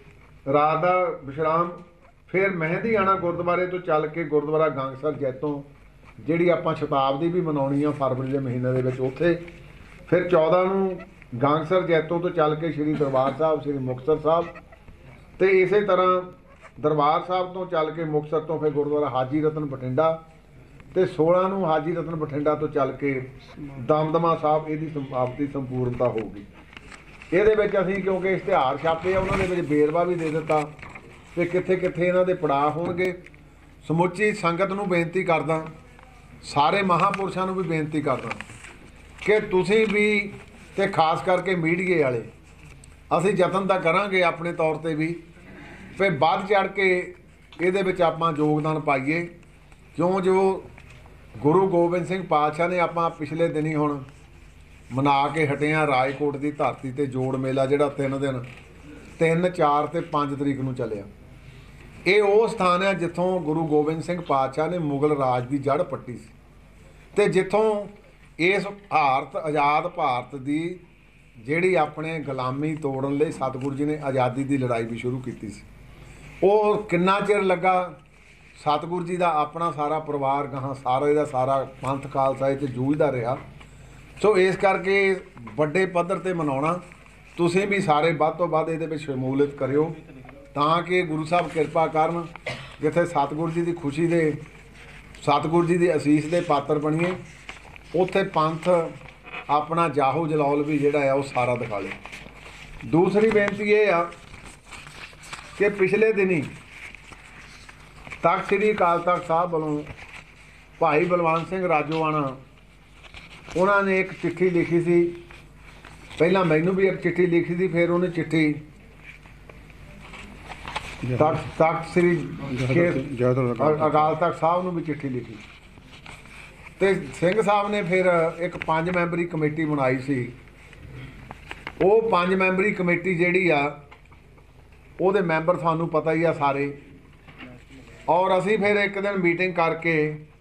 ਰਾਤ ਦਾ ਵਿਸ਼ਰਾਮ, ਫਿਰ ਮਹਿੰਦੀ ਆਣਾ ਗੁਰਦੁਆਰੇ ਤੋਂ ਚੱਲ ਕੇ ਗੁਰਦੁਆਰਾ ਗੰਗਸਰ ਜੈਤੋਂ, ਜਿਹੜੀ ਆਪਾਂ ਸ਼ਤਾਬਦੀ ਵੀ ਮਨਾਉਣੀ ਆ ਫਰਵਰੀ ਦੇ ਮਹੀਨੇ ਦੇ ਵਿੱਚ, ਉੱਥੇ ਫਿਰ 14 ਨੂੰ ਗੰਗਸਰ ਜੈਤੋਂ ਤੋਂ ਚੱਲ ਕੇ ਸ੍ਰੀ ਦਰਬਾਰ ਸਾਹਿਬ, ਸ੍ਰੀ ਮੁਕਤਸਰ ਸਾਹਿਬ, ਤੇ ਇਸੇ ਤਰ੍ਹਾਂ ਦਰਬਾਰ ਸਾਹਿਬ ਤੋਂ ਚੱਲ ਕੇ ਮੁਕਤਸਰ ਤੋਂ ਫਿਰ ਗੁਰਦੁਆਰਾ ਹਾਜੀ ਰਤਨ ਬਠਿੰਡਾ, ਤੇ 16 ਨੂੰ ਹਾਜੀ ਰਤਨ ਬਠਿੰਡਾ ਤੋਂ ਚੱਲ ਕੇ ਦਮਦਮਾ ਸਾਹਿਬ ਇਹਦੀ ਸਮਾਪਤੀ ਸੰਪੂਰਨਤਾ ਹੋਊਗੀ। ਇਹਦੇ ਵਿੱਚ ਅਸੀਂ ਕਿਉਂਕਿ ਇਸ਼ਤਿਹਾਰ ਛਾਪੇ ਆ, ਉਹਨਾਂ ਦੇ ਵਿੱਚ ਵੇਰਵਾ ਵੀ ਦੇ ਦਿੱਤਾ ਕਿ ਕਿੱਥੇ ਕਿੱਥੇ ਇਹਨਾਂ ਦੇ ਪੜਾਅ ਹੋਣਗੇ। ਸਮੁੱਚੀ ਸੰਗਤ ਨੂੰ ਬੇਨਤੀ ਕਰਦਾ, ਸਾਰੇ ਮਹਾਂਪੁਰਸ਼ਾਂ ਨੂੰ ਵੀ ਬੇਨਤੀ ਕਰਦਾ ਕਿ ਤੁਸੀਂ ਵੀ, ਤੇ ਖਾਸ ਕਰਕੇ ਮੀਡੀਏ ਵਾਲੇ, ਅਸੀਂ ਯਤਨ ਤਾਂ ਕਰਾਂਗੇ ਆਪਣੇ ਤੌਰ ਤੇ ਵੀ ਵੱਧ ਚੜ ਕੇ ਇਹਦੇ ਵਿੱਚ ਆਪਾਂ ਯੋਗਦਾਨ ਪਾਈਏ, ਕਿਉਂ ਜੋ ਗੁਰੂ ਗੋਬਿੰਦ ਸਿੰਘ ਪਾਤਸ਼ਾਹ ਨੇ ਆਪਾਂ ਪਿਛਲੇ ਦਿਨੀ ਹੁਣ ਮਨਾ ਕੇ ਹਟੇ ਹਾਂ ਰਾਜਕੋਟ ਦੀ ਧਰਤੀ ਤੇ ਜੋੜ ਮੇਲਾ, ਜਿਹੜਾ 3 ਦਿਨ 3, 4 ਤੇ 5 ਤਰੀਕ ਨੂੰ ਚੱਲਿਆ। ਇਹ ਉਹ ਸਥਾਨ ਹੈ ਜਿੱਥੋਂ ਗੁਰੂ ਗੋਬਿੰਦ ਸਿੰਘ ਪਾਤਸ਼ਾਹ ਨੇ ਮੁਗਲ ਰਾਜ ਦੀ ਜੜ੍ਹ ਪੱਟੀ ਸੀ, ਤੇ ਜਿੱਥੋਂ ਇਸ ਆਜ਼ਾਦ ਭਾਰਤ ਦੀ ਜਿਹੜੀ ਆਪਣੇ ਗੁਲਾਮੀ ਤੋੜਨ ਲਈ ਸਤਿਗੁਰੂ ਜੀ ਨੇ ਆਜ਼ਾਦੀ ਦੀ ਲੜਾਈ ਵੀ ਸ਼ੁਰੂ ਕੀਤੀ ਸੀ। ਉਹ ਕਿੰਨਾ ਚਿਰ ਲੱਗਾ, ਸਤਿਗੁਰੂ ਜੀ ਦਾ ਆਪਣਾ ਸਾਰਾ ਪਰਿਵਾਰ ਗਾਹਾਂ ਸਾਰੇ ਦਾ ਸਾਰਾ ਪੰਥ ਖਾਲਸਾ 'ਚ ਜੂਝਦਾ ਰਿਹਾ। ਸੋ ਇਸ ਕਰਕੇ ਵੱਡੇ ਪੱਧਰ ਤੇ ਮਨਾਉਣਾ, ਤੁਸੀਂ ਵੀ ਸਾਰੇ ਵੱਧ ਤੋਂ ਵੱਧ ਇਹਦੇ ਵਿੱਚ ਸ਼ਮੂਲੀਅਤ ਕਰਿਓ, ਤਾਂ ਕਿ ਗੁਰੂ ਸਾਹਿਬ ਕਿਰਪਾ ਕਰਨ, ਜਿੱਥੇ ਸਤਿਗੁਰੂ ਜੀ ਦੀ ਖੁਸ਼ੀ ਦੇ, ਸਤਿਗੁਰੂ ਜੀ ਦੀ ਅਸੀਸ ਦੇ ਪਾਤਰ ਬਣੀਏ, ਉੱਥੇ ਪੰਥ ਆਪਣਾ ਜਾਹੋ ਜਲਾਲ ਵੀ ਜਿਹੜਾ ਆ ਉਹ ਸਾਰਾ ਦਿਖਾ ਲੇ। ਦੂਸਰੀ ਬੇਨਤੀ ਇਹ ਆ ਕਿ ਪਿਛਲੇ ਦਿਨੀ ਤਖਤ ਸ੍ਰੀ ਅਕਾਲ ਤਖਤ ਸਾਹਿਬ ਵੱਲੋਂ ਭਾਈ ਬਲਵੰਤ ਸਿੰਘ ਰਾਜੋਆਣਾ, ਉਹਨਾਂ ਨੇ ਇੱਕ ਚਿੱਠੀ ਲਿਖੀ ਸੀ। ਪਹਿਲਾਂ ਮੈਨੂੰ ਵੀ ਇੱਕ ਚਿੱਠੀ ਲਿਖੀ ਸੀ, ਫਿਰ ਉਹਨੇ ਚਿੱਠੀ ਤਖਤ ਸ੍ਰੀ ਅਕਾਲ ਤਖਤ ਸਾਹਿਬ ਨੂੰ ਵੀ ਚਿੱਠੀ ਲਿਖੀ, ਤੇ ਸਿੰਘ ਸਾਹਿਬ ਨੇ ਫਿਰ ਇੱਕ 5 ਮੈਂਬਰੀ ਕਮੇਟੀ ਬਣਾਈ ਸੀ, वो 5 मैंबरी कमेटी जिहड़ी आ ਉਹਦੇ ਮੈਂਬਰ ਤੁਹਾਨੂੰ ਪਤਾ ਹੀ ਆ ਸਾਰੇ। ਔਰ ਅਸੀਂ ਫਿਰ ਇੱਕ ਦਿਨ ਮੀਟਿੰਗ ਕਰਕੇ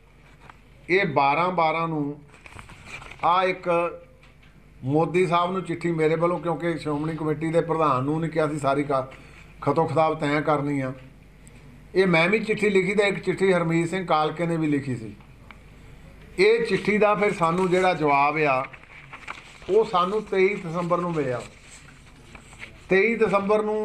ਇਹ 12 ਨੂੰ ਆ ਇੱਕ ਮੋਦੀ ਸਾਹਿਬ ਨੂੰ ਚਿੱਠੀ ਮੇਰੇ ਵੱਲੋਂ, ਕਿਉਂਕਿ ਸ਼੍ਰੋਮਣੀ ਕਮੇਟੀ ਦੇ ਪ੍ਰਧਾਨ ਨੂੰ ਨਹੀਂ ਕਿਹਾ ਸੀ ਸਾਰੀ ਖਤੋ ਖਤਾਬ ਤੈਅ ਕਰਨੀ ਆ, ਇਹ ਮੈਂ ਵੀ ਚਿੱਠੀ ਲਿਖੀ ਤਾਂ ਇੱਕ ਚਿੱਠੀ ਹਰਮੀਤ ਸਿੰਘ ਕਾਲਕੇ ਨੇ ਵੀ ਲਿਖੀ ਸੀ। ਇਹ ਚਿੱਠੀ ਦਾ ਫਿਰ ਸਾਨੂੰ ਜਿਹੜਾ ਜਵਾਬ ਆ ਉਹ ਸਾਨੂੰ 23 ਦਸੰਬਰ ਨੂੰ ਮਿਲਿਆ। 23 ਦਸੰਬਰ ਨੂੰ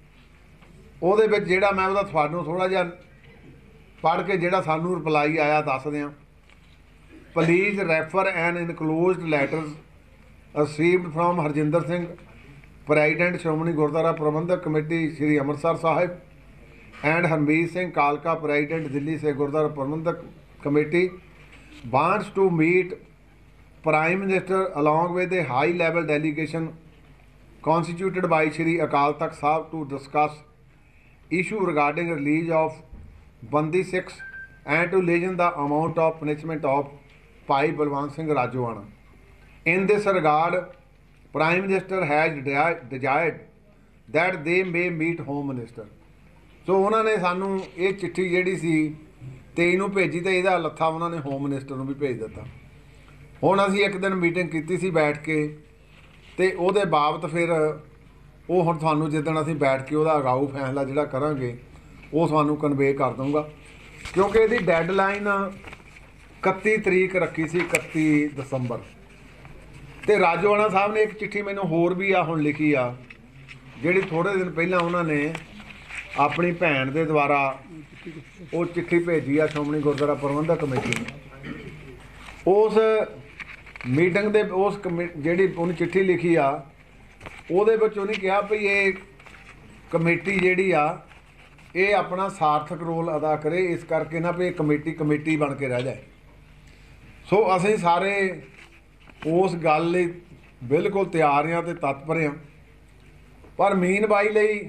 ਉਹਦੇ ਵਿੱਚ ਜਿਹੜਾ ਮੈਂ ਉਹਦਾ ਤੁਹਾਨੂੰ ਥੋੜ੍ਹਾ ਜਿਹਾ ਪੜ੍ਹ ਕੇ ਜਿਹੜਾ ਸਾਨੂੰ ਰਿਪਲਾਈ ਆਇਆ ਦੱਸ ਦਿਆਂ। Please refer an enclosed letters received from Harjinder Singh, president Shiromani Gurdwara Parbandhak committee Shri Amritsar Sahib, and Harmeet Singh ਕਾਲਕਾ, president Delhi Sikh Gurdwara Parbandhak committee, wants to meet Prime Minister along with a high level delegation constituted by Shri Akal Takht Sahib to discuss issue regarding release of Bandi Sikhs and to lessen the amount of punishment of Bhai Balwant Singh Rajwana. In this regard, Prime Minister has desired that they may meet Home Minister. So ਉਹਨਾਂ ਨੇ ਸਾਨੂੰ ਇਹ ਚਿੱਠੀ ਜਿਹੜੀ ਸੀ 23 ਨੂੰ ਭੇਜੀ ਤੇ ਇਹਦਾ ਲੱਥਾ ਉਹਨਾਂ ਨੇ ਹੋਮ ਮਿਨਿਸਟਰ ਨੂੰ ਵੀ ਭੇਜ ਦਿੱਤਾ। ਹੁਣ ਅਸੀਂ ਇੱਕ ਦਿਨ ਮੀਟਿੰਗ ਕੀਤੀ ਸੀ ਬੈਠ ਕੇ, ਤੇ ਉਹਦੇ ਬਾਬਤ ਫਿਰ ਉਹ ਹੁਣ ਤੁਹਾਨੂੰ ਜਿੱਦਣ ਅਸੀਂ ਬੈਠ ਕੇ ਉਹਦਾ ਅਗਾਊ ਫੈਸਲਾ ਜਿਹੜਾ ਕਰਾਂਗੇ ਉਹ ਤੁਹਾਨੂੰ ਕਨਵੇ ਕਰ ਦਊਂਗਾ, ਕਿਉਂਕਿ ਇਹਦੀ ਡੈਡਲਾਈਨ 31 ਤਰੀਕ ਰੱਖੀ ਸੀ, 31 ਦਸੰਬਰ। ਤੇ ਰਾਜੋਆਣਾ ਸਾਹਿਬ ਨੇ ਇੱਕ ਚਿੱਠੀ ਮੈਨੂੰ ਹੋਰ ਵੀ ਆ ਹੁਣ ਲਿਖੀ ਆ, ਜਿਹੜੀ ਥੋੜ੍ਹੇ ਦਿਨ ਪਹਿਲਾਂ ਉਹਨਾਂ ਨੇ ਆਪਣੀ ਭੈਣ ਦੇ ਦੁਆਰਾ ਉਹ ਚਿੱਠੀ ਭੇਜੀ ਆ ਸ਼੍ਰੋਮਣੀ ਗੁਰਦੁਆਰਾ ਪ੍ਰਬੰਧਕ ਕਮੇਟੀ ਨੂੰ। ਉਸ ਮੀਟਿੰਗ ਦੇ ਉਸ ਜਿਹੜੀ ਉਹਨੇ ਚਿੱਠੀ ਲਿਖੀ ਆ ਉਹਦੇ ਵਿੱਚ ਉਹਨੇ ਕਿਹਾ ਵੀ ਇਹ ਕਮੇਟੀ ਜਿਹੜੀ ਆ ਇਹ ਆਪਣਾ ਸਾਰਥਕ ਰੋਲ ਅਦਾ ਕਰੇ, ਇਸ ਕਰਕੇ ਨਾ ਵੀ ਇਹ ਕਮੇਟੀ ਬਣ ਕੇ ਰਹਿ ਜਾਏ। ਸੋ ਅਸੀਂ ਸਾਰੇ ਉਸ ਗੱਲ ਲਈ ਬਿਲਕੁਲ ਤਿਆਰ ਹਾਂ ਤੇ ਤਤਪਰ ਹਾਂ। ਪਰ ਮੀਨ ਬਾਈ ਲਈ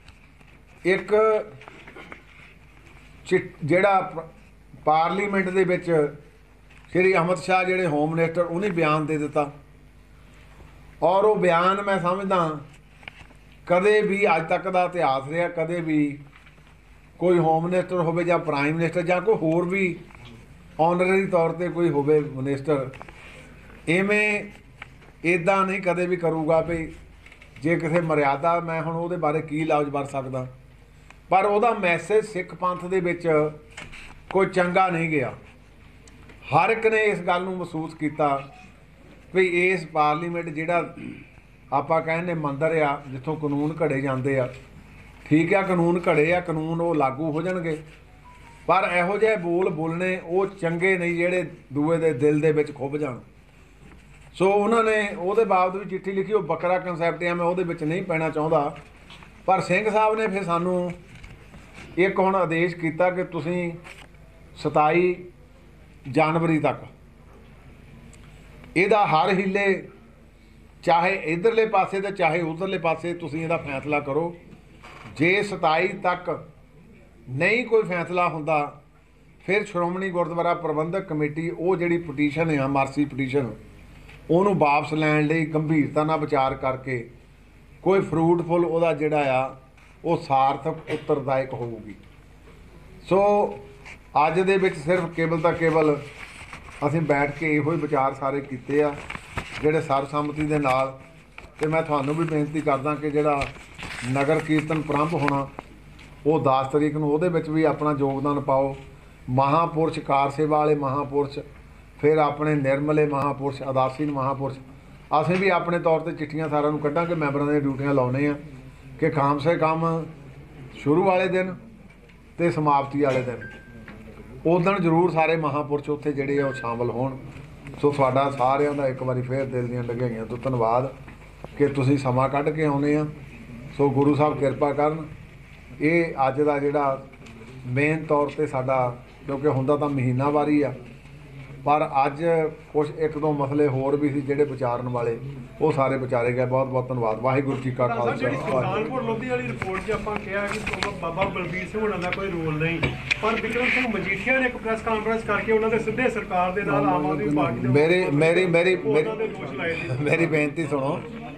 ਇੱਕ ਜਿਹੜਾ ਪਾਰਲੀਮੈਂਟ ਦੇ ਵਿੱਚ ਸ਼੍ਰੀ ਅਮਿਤ ਸ਼ਾਹ ਜਿਹੜੇ ਹੋਮ ਮਿਨਿਸਟਰ ਉਹਨੇ ਬਿਆਨ ਦੇ ਦਿੱਤਾ, ਔਰ ਉਹ ਬਿਆਨ ਮੈਂ ਸਮਝਦਾ ਕਦੇ ਵੀ ਅੱਜ ਤੱਕ ਦਾ ਇਤਿਹਾਸ ਰਿਹਾ, ਕਦੇ ਵੀ ਕੋਈ ਹੋਮ ਮਿਨਿਸਟਰ ਹੋਵੇ ਜਾਂ ਪ੍ਰਾਈਮ ਮਿਨਿਸਟਰ ਜਾਂ ਕੋਈ ਹੋਰ ਵੀ ਆਨਰਰੀ ਤੌਰ 'ਤੇ ਕੋਈ ਹੋਵੇ ਮਿਨਿਸਟਰ, ਇਵੇਂ ਇੱਦਾਂ ਨਹੀਂ ਕਦੇ ਵੀ ਕਰੂਗਾ ਵੀ ਜੇ ਕਿਸੇ ਮਰਿਆਦਾ, ਮੈਂ ਹੁਣ ਉਹਦੇ ਬਾਰੇ ਕੀ ਲਫ਼ਜ਼ ਵਰਤ ਸਕਦਾ, ਪਰ ਉਹਦਾ ਮੈਸੇਜ ਸਿੱਖ ਪੰਥ ਦੇ ਵਿੱਚ ਕੋਈ ਚੰਗਾ ਨਹੀਂ ਗਿਆ। ਹਰ ਇੱਕ ਨੇ ਇਸ ਗੱਲ ਨੂੰ ਮਹਿਸੂਸ ਕੀਤਾ ਵੀ ਇਸ ਪਾਰਲੀਮੈਂਟ ਜਿਹੜਾ ਆਪਾਂ ਕਹਿੰਦੇ ਮੰਦਰ ਆ ਜਿੱਥੋਂ ਕਾਨੂੰਨ ਘੜੇ ਜਾਂਦੇ ਆ, ਠੀਕ ਆ ਕਾਨੂੰਨ ਘੜੇ ਆ, ਕਾਨੂੰਨ ਉਹ ਲਾਗੂ ਹੋ ਜਾਣਗੇ, ਪਰ ਇਹੋ ਜਿਹੇ ਬੋਲ ਬੋਲਣੇ ਉਹ ਚੰਗੇ ਨਹੀਂ ਜਿਹੜੇ ਦੂਏ ਦੇ ਦਿਲ ਦੇ ਵਿੱਚ ਖੁੱਭ ਜਾਣ। ਸੋ ਉਹਨਾਂ ਨੇ ਉਹਦੇ ਬਾਬਤ ਵੀ ਚਿੱਠੀ ਲਿਖੀ, ਉਹ ਵੱਖਰਾ ਕਨਸੈਪਟ ਆ, ਮੈਂ ਉਹਦੇ ਵਿੱਚ ਨਹੀਂ ਪੈਣਾ ਚਾਹੁੰਦਾ। ਪਰ ਸਿੰਘ ਸਾਹਿਬ ਨੇ ਫਿਰ ਸਾਨੂੰ ਇੱਕ ਹੁਣ ਆਦੇਸ਼ ਕੀਤਾ ਕਿ ਤੁਸੀਂ 27 ਜਨਵਰੀ ਤੱਕ ਇਹਦਾ ਹਰ ਹੀਲੇ, ਚਾਹੇ ਇੱਧਰਲੇ ਪਾਸੇ ਤੇ ਚਾਹੇ ਉੱਧਰਲੇ ਪਾਸੇ, ਤੁਸੀਂ ਇਹਦਾ ਫੈਸਲਾ ਕਰੋ। ਜੇ 27 ਤੱਕ ਨਹੀਂ ਕੋਈ ਫੈਸਲਾ ਹੁੰਦਾ ਫਿਰ ਸ਼੍ਰੋਮਣੀ ਗੁਰਦੁਆਰਾ ਪ੍ਰਬੰਧਕ ਕਮੇਟੀ ਉਹ ਜਿਹੜੀ ਪਟੀਸ਼ਨ ਆ ਮਰਸੀ ਪਟੀਸ਼ਨ ਉਹਨੂੰ ਵਾਪਸ ਲੈਣ ਲਈ ਗੰਭੀਰਤਾ ਨਾਲ ਵਿਚਾਰ ਕਰਕੇ ਕੋਈ ਫਰੂਟਫੁਲ ਉਹਦਾ ਜਿਹੜਾ ਆ ਉਹ ਸਾਰਥਕ ਉੱਤਰਦਾਇਕ ਹੋਊਗੀ। ਸੋ ਅੱਜ ਦੇ ਵਿੱਚ ਸਿਰਫ ਕੇਵਲ ਤਾਂ ਕੇਵਲ ਅਸੀਂ ਬੈਠ ਕੇ ਇਹੋ ਹੀ ਵਿਚਾਰ ਸਾਰੇ ਕੀਤੇ ਆ ਜਿਹੜੇ ਸਰਬਸੰਮਤੀ ਦੇ ਨਾਲ। ਤੇ ਮੈਂ ਤੁਹਾਨੂੰ ਵੀ ਬੇਨਤੀ ਕਰਦਾ ਕਿ ਜਿਹੜਾ ਨਗਰ ਕੀਰਤਨ ਪ੍ਰਾਰੰਭ ਹੋਣਾ ਉਹ 10 ਤਰੀਕ ਨੂੰ, ਉਹਦੇ ਵਿੱਚ ਵੀ ਆਪਣਾ ਯੋਗਦਾਨ ਪਾਓ। ਮਹਾਂਪੁਰਸ਼ ਕਾਰ ਸੇਵਾ ਵਾਲੇ ਮਹਾਂਪੁਰਸ਼, ਫਿਰ ਆਪਣੇ ਨਿਰਮਲੇ ਮਹਾਂਪੁਰਸ਼, ਅਦਾਸੀਨ ਮਹਾਂਪੁਰਸ਼, ਅਸੀਂ ਵੀ ਆਪਣੇ ਤੌਰ 'ਤੇ ਚਿੱਠੀਆਂ ਸਾਰਿਆਂ ਨੂੰ ਕੱਢਾਂਗੇ, ਮੈਂਬਰਾਂ ਦੀਆਂ ਡਿਊਟੀਆਂ ਲਾਉਣੇ ਆ ਕਿ ਕਮ ਸੇ ਕਮ ਸ਼ੁਰੂ ਵਾਲੇ ਦਿਨ ਤੇ ਸਮਾਪਤੀ ਵਾਲੇ ਦਿਨ ਉਦਣ ਜ਼ਰੂਰ ਸਾਰੇ ਮਹਾਂਪੁਰਸ਼ ਉੱਥੇ ਜਿਹੜੇ ਆ ਉਹ ਸ਼ਾਮਲ ਹੋਣ। ਸੋ ਤੁਹਾਡਾ ਸਾਰਿਆਂ ਦਾ ਇੱਕ ਵਾਰੀ ਫੇਰ ਦਿਲ ਦੀਆਂ ਡਗਾਈਆਂ ਤੋਂ ਧੰਨਵਾਦ ਕਿ ਤੁਸੀਂ ਸਮਾਂ ਕੱਢ ਕੇ ਆਉਂਦੇ ਆ। ਸੋ ਗੁਰੂ ਸਾਹਿਬ ਕਿਰਪਾ ਕਰਨ। ਇਹ ਅੱਜ ਦਾ ਜਿਹੜਾ ਮੇਨ ਤੌਰ 'ਤੇ ਸਾਡਾ, ਕਿਉਂਕਿ ਹੁੰਦਾ ਤਾਂ ਮਹੀਨਾਵਾਰੀ ਆ, ਪਰ ਅੱਜ ਕੁਛ ਇੱਕ ਦੋ ਮਸਲੇ ਹੋਰ ਵੀ ਸੀ ਜਿਹੜੇ ਵਿਚਾਰਨ ਵਾਲੇ, ਉਹ ਸਾਰੇ ਵਿਚਾਰੇ ਗਏ। ਬਹੁਤ ਬਹੁਤ ਧੰਨਵਾਦ। ਵਾਹਿਗੁਰੂ ਜੀ ਕਾ ਖਾਲਸਾ। ਸੁਲਤਾਨਪੁਰ ਲੋਧੀ ਵਾਲੀ ਰਿਪੋਰਟ 'ਚ ਆਪਾਂ ਕਿਹਾ ਕਿ ਬਾਬਾ ਬਲਬੀਰ ਸਿੰਘ ਹੋਣਾ ਦਾ ਕੋਈ ਰੋਲ ਨਹੀਂ, ਪਰ ਵਿਕਰਮ ਸਿੰਘ ਮਜੀਠੀਆ ਨੇ ਇੱਕ ਪ੍ਰੈਸ ਕਾਨਫਰੰਸ ਕਰਕੇ ਉਹਨਾਂ ਦੇ ਸਿੱਧੇ ਸਰਕਾਰ ਦੇ ਨਾਲ ਆਮ ਆਦਮੀ ਪਾਰਟੀ ਦੇ ਮੇਰੀ ਬੇਨਤੀ ਸੁਣੋ।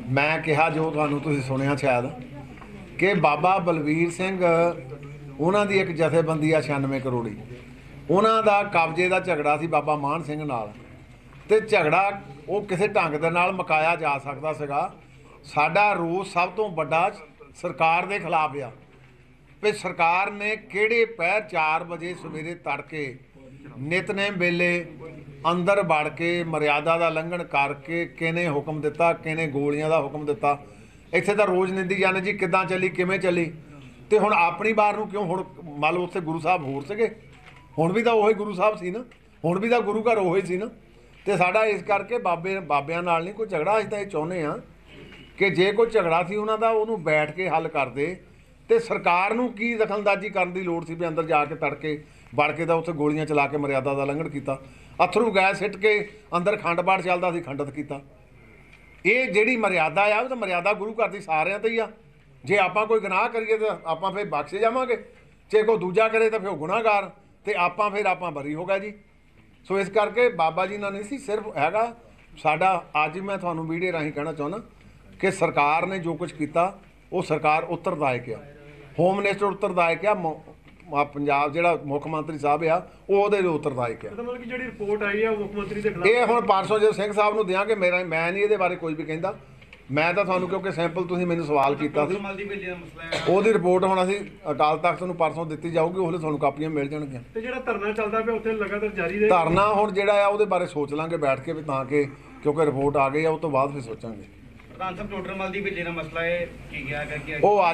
ਮੈਂ ਕਿਹਾ ਜੋ ਤੁਹਾਨੂੰ ਤੁਸੀਂ ਸੁਣਿਆ ਸ਼ਾਇਦ ਕਿ ਬਾਬਾ ਬਲਵੀਰ ਸਿੰਘ ਉਹਨਾਂ ਦੀ ਇੱਕ ਜਥੇਬੰਦੀ ਆ 96 ਕਰੋੜੀ, ਉਹਨਾਂ ਦਾ ਕਬਜ਼ੇ ਦਾ ਝਗੜਾ ਸੀ ਬਾਬਾ ਮਾਨ ਸਿੰਘ ਨਾਲ, ਤੇ ਝਗੜਾ ਉਹ ਕਿਸੇ ਢੰਗ ਦੇ ਨਾਲ ਮੁਕਾਇਆ ਜਾ ਸਕਦਾ ਸੀਗਾ। ਸਾਡਾ ਰੋਸ ਸਭ ਤੋਂ ਵੱਡਾ ਸਰਕਾਰ ਦੇ ਖਿਲਾਫ ਆ ਵੀ ਸਰਕਾਰ ਨੇ ਕਿਹੜੇ ਪਹਿਰ 4 ਵਜੇ ਸਵੇਰੇ ਤੜਕੇ ਨਿਤਨੇਮ ਵੇਲੇ ਅੰਦਰ ਵੜ ਕੇ ਮਰਿਆਦਾ ਦਾ ਲੰਘਣ ਕਰਕੇ ਕਿਹਨੇ ਹੁਕਮ ਦਿੱਤਾ, ਕਿਹਨੇ ਗੋਲੀਆਂ ਦਾ ਹੁਕਮ ਦਿੱਤਾ। ਇੱਥੇ ਤਾਂ ਰੋਜ਼ ਨਿੰਦੀ ਜਾਂਦੇ ਜੀ ਕਿੱਦਾਂ ਚੱਲੀ, ਕਿਵੇਂ ਚੱਲੀ, ਤੇ ਹੁਣ ਆਪਣੀ ਵਾਰ ਨੂੰ ਕਿਉਂ, ਹੁਣ ਮੰਨ ਲਓ ਉੱਥੇ ਗੁਰੂ ਸਾਹਿਬ ਹੋਰ ਸੀਗੇ, ਹੁਣ ਵੀ ਤਾਂ ਉਹੀ ਗੁਰੂ ਸਾਹਿਬ ਸੀ ਨਾ, ਹੁਣ ਵੀ ਤਾਂ ਗੁਰੂ ਘਰ ਉਹੀ ਸੀ ਨਾ। ਤੇ ਸਾਡਾ ਇਸ ਕਰਕੇ ਬਾਬਿਆਂ ਨਾਲ ਨਹੀਂ ਕੋਈ ਝਗੜਾ। ਅਸੀਂ ਤਾਂ ਇਹ ਚਾਹੁੰਦੇ ਹਾਂ ਕਿ ਜੇ ਕੋਈ ਝਗੜਾ ਸੀ ਉਹਨਾਂ ਦਾ ਉਹਨੂੰ ਬੈਠ ਕੇ ਹੱਲ ਕਰਦੇ, ਤੇ ਸਰਕਾਰ ਨੂੰ ਕੀ ਦਖਲਅੰਦਾਜ਼ੀ ਕਰਨ ਦੀ ਲੋੜ ਸੀ ਵੀ ਅੰਦਰ ਜਾ ਕੇ ਤੜਕੇ ਵੜ ਕੇ ਤਾਂ ਉੱਥੇ ਗੋਲੀਆਂ ਚਲਾ ਕੇ ਮਰਿਆਦਾ ਦਾ ਲੰਘਣ ਕੀਤਾ, ਅਥਰੂ ਗੈਸ ਸਿੱਟ ਕੇ ਅੰਦਰ ਖੰਡ ਪਾਠ ਚੱਲਦਾ ਸੀ ਖੰਡਿਤ ਕੀਤਾ। ਇਹ ਜਿਹੜੀ ਮਰਿਆਦਾ ਆ ਉਹ ਤਾਂ ਮਰਿਆਦਾ ਗੁਰੂ ਘਰ ਦੀ ਸਾਰਿਆਂ ਤੇ ਹੀ ਆ। ਜੇ ਆਪਾਂ ਕੋਈ ਗੁਨਾਹ ਕਰੀਏ ਤਾਂ ਆਪਾਂ ਫਿਰ ਬਖਸ਼ੇ ਜਾਵਾਂਗੇ, ਜੇ ਕੋਈ ਦੂਜਾ ਕਰੇ ਤਾਂ ਫਿਰ ਉਹ ਗੁਨਾਹਗਾਰ, ਤੇ ਆਪਾਂ ਬਰੀ ਹੋ ਗਏ ਜੀ। ਸੋ ਇਸ ਕਰਕੇ ਬਾਬਾ ਜੀ ਨਾਲ ਨਹੀਂ ਸੀ ਸਿਰਫ ਹੈਗਾ ਸਾਡਾ। ਅੱਜ ਮੈਂ ਤੁਹਾਨੂੰ ਵੀਡੀਓ ਰਾਹੀਂ ਕਹਿਣਾ ਚਾਹੁੰਦਾ ਕਿ ਸਰਕਾਰ ਨੇ ਜੋ ਕੁਝ ਕੀਤਾ ਉਹ ਸਰਕਾਰ ਉੱਤਰਦਾਇਕ ਆ, ਹੋਮ ਮਿਨਿਸਟਰ ਉੱਤਰਦਾਇਕ ਆ, ਪੰਜਾਬ ਜਿਹੜਾ ਮੁੱਖ ਮੰਤਰੀ ਸਾਹਿਬ ਆ ਉਹ ਉਹਦੇ ਲਈ ਉੱਤਰਦਾਇਕ ਆ। ਮਤਲਬ ਕਿ ਜਿਹੜੀ ਰਿਪੋਰਟ ਆਈ ਆ ਮੁੱਖ ਮੰਤਰੀ ਦੇ ਖਿਲਾਫ, ਇਹ ਹੁਣ ਪਰਸੋਂ ਜਦੋਂ ਸਿੰਘ ਸਾਹਿਬ ਨੂੰ ਦਿਆਂਗੇ, ਮੈਂ ਨਹੀਂ ਇਹਦੇ ਬਾਰੇ ਕੋਈ ਵੀ ਕਹਿੰਦਾ। ਮੈਂ ਤਾਂ ਤੁਹਾਨੂੰ ਕਿਉਂਕਿ ਸੈਂਪਲ ਤੁਸੀਂ ਮੈਨੂੰ ਸਵਾਲ ਕੀਤਾ ਸੀ, ਉਹਦੀ ਰਿਪੋਰਟ ਹੁਣ ਅਸੀਂ ਅਕਾਲ ਤਖਤ ਨੂੰ ਪਰਸੋਂ ਦਿੱਤੀ ਜਾਊਗੀ, ਉਹਲੇ ਤੁਹਾਨੂੰ ਕਾਪੀਆਂ ਮਿਲ ਜਾਣਗੀਆਂ। ਤੇ ਜਿਹੜਾ ਧਰਨਾ ਚੱਲਦਾ ਪਿਆ ਉੱਥੇ ਲਗਾਤਾਰ ਜਾਰੀ ਰਹੇ ਧਰਨਾ ਹੁਣ ਜਿਹੜਾ ਆ ਉਹਦੇ ਬਾਰੇ ਸੋਚ ਲਾਂਗੇ ਬੈਠ ਕੇ ਵੀ, ਤਾਂ ਕਿ ਕਿਉਂਕਿ ਰਿਪੋਰਟ ਆ ਗਈ ਆ ਉਹ ਤੋਂ ਬਾਅਦ ਫਿਰ ਸੋਚਾਂਗੇ। ਪ੍ਰਧਾਨ ਸਾਹਿਬ ਟੋਡਰਮਲ ਦੀ ਬਿੱਲੀ ਦਾ ਮਸਲਾ ਹੈ ਕੀ ਗਿਆ ਕਰਕੇ ਉਹ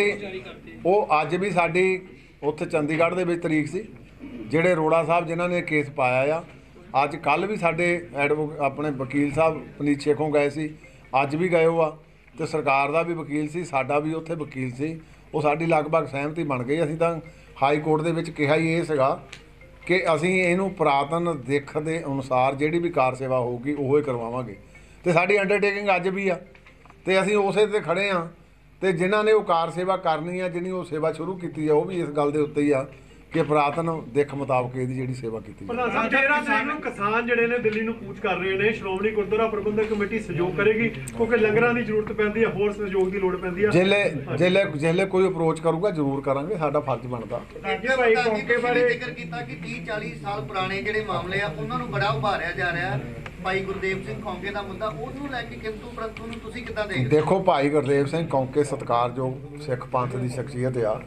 ਅੱਜ ਵੀ ਸਾਡੀ ਉੱਥੇ ਚੰਡੀਗੜ੍ਹ ਦੇ ਵਿੱਚ ਤਰੀਕ ਸੀ, ਜਿਹੜੇ ਅਰੋੜਾ ਸਾਹਿਬ ਜਿਨ੍ਹਾਂ ਨੇ ਕੇਸ ਪਾਇਆ ਆ। ਅੱਜ ਕੱਲ੍ਹ ਵੀ ਸਾਡੇ ਆਪਣੇ ਵਕੀਲ ਸਾਹਿਬ ਪਨੀਤ ਸ਼ੇਖੋਂ ਗਏ ਸੀ, ਅੱਜ ਵੀ ਗਏ ਹੋ ਆ, ਤੇ ਸਰਕਾਰ ਦਾ ਵੀ ਵਕੀਲ ਸੀ, ਸਾਡਾ ਵੀ ਉੱਥੇ ਵਕੀਲ ਸੀ। ਉਹ ਸਾਡੀ ਲਗਭਗ ਸਹਿਮਤੀ ਬਣ ਗਈ। ਅਸੀਂ ਤਾਂ ਹਾਈ ਕੋਰਟ ਦੇ ਵਿੱਚ ਕਿਹਾ ਹੀ ਇਹ ਸੀਗਾ ਕਿ ਅਸੀਂ ਇਹਨੂੰ ਪੁਰਾਤਨ ਦਿੱਖ ਦੇ ਅਨੁਸਾਰ ਜਿਹੜੀ ਵੀ ਕਾਰ ਸੇਵਾ ਹੋਊਗੀ ਉਹ ਹੀ ਕਰਵਾਵਾਂਗੇ, ਤੇ ਸਾਡੀ ਅੰਡਰਟੇਕਿੰਗ ਅੱਜ ਵੀ ਆ, ਤੇ ਅਸੀਂ ਉਸੇ ਤੇ ਖੜੇ ਆ। ਤੇ ਜਿਨ੍ਹਾਂ ਨੇ ਉਹ ਕਾਰ ਸੇਵਾ ਕਰਨੀ ਆ, ਜਿਹਨੀ ਉਹ ਸੇਵਾ ਸ਼ੁਰੂ ਕੀਤੀ ਆ, ਉਹ ਵੀ ਇਸ ਗੱਲ ਦੇ ਉੱਤੇ ਹੀ ਆ ਕਿ ਪੁਰਾਤਨ ਦਿੱਖ ਮੁਤਾਬਕ ਇਹਦੀ ਜਿਹੜੀ ਸੇਵਾ ਕੀਤੀ ਜਾਵੇ। ਪ੍ਰਧਾਨ ਸਾਹਿਬ 13 ਤਰੀਕ ਨੂੰ ਕਿਸਾਨ ਜਿਹੜੇ ਨੇ ਦਿੱਲੀ ਨੂੰ ਕੂਚ ਕਰ ਰਹੇ ਨੇ, ਸ਼੍ਰੋਮਣੀ ਗੁਰਦੁਆਰਾ ਪ੍ਰਬੰਧਕ ਕਮੇਟੀ ਸਹਿਯੋਗ ਕਰੇਗੀ ਕਿਉਂਕਿ ਲੰਗਰਾਂ ਦੀ ਜ਼ਰੂਰਤ ਪੈਂਦੀ ਹੈ, ਹੋਰ ਸਹਿਯੋਗ ਦੀ ਲੋੜ ਪੈਂਦੀ ਹੈ। ਜਿਹੜੇ ਕੋਈ ਅਪਰੋਚ ਕਰੂਗਾ ਜ਼ਰੂਰ ਕਰਾਂਗੇ, ਸਾਡਾ ਫਰਜ਼ ਬਣਦਾ। ਭਾਈ ਕੌਂਕੇ ਬਾਰੇ ਜ਼ਿਕਰ ਕੀਤਾ ਕਿ 30-40 ਸਾਲ ਪੁਰਾਣੇ ਜਿਹੜੇ ਮਾਮਲੇ ਆ ਉਹਨਾਂ ਨੂੰ ਬੜਾ ਉਭਾਰਿਆ ਜਾ ਰਿਹਾ। ਭਾਈ ਗੁਰਦੇਵ ਸਿੰਘ ਕੌਂਕੇ ਦਾ ਮੁੱਦਾ ਉਹਨੂੰ ਲੈ ਕੇ ਕਿੰਤੂ ਪਰੰਤੂ ਨੂੰ ਤੁਸੀਂ ਕਿੱਦਾਂ ਦੇਖਦੇ? ਦੇਖੋ, ਭਾਈ ਗੁਰਦੇਵ ਸਿੰਘ ਕੌਂਕੇ ਸਤਿਕਾਰਯੋਗ ਸਿੱਖ ਪੰਥ ਦੀ ਸ਼ਖਸੀਅਤ ਆ।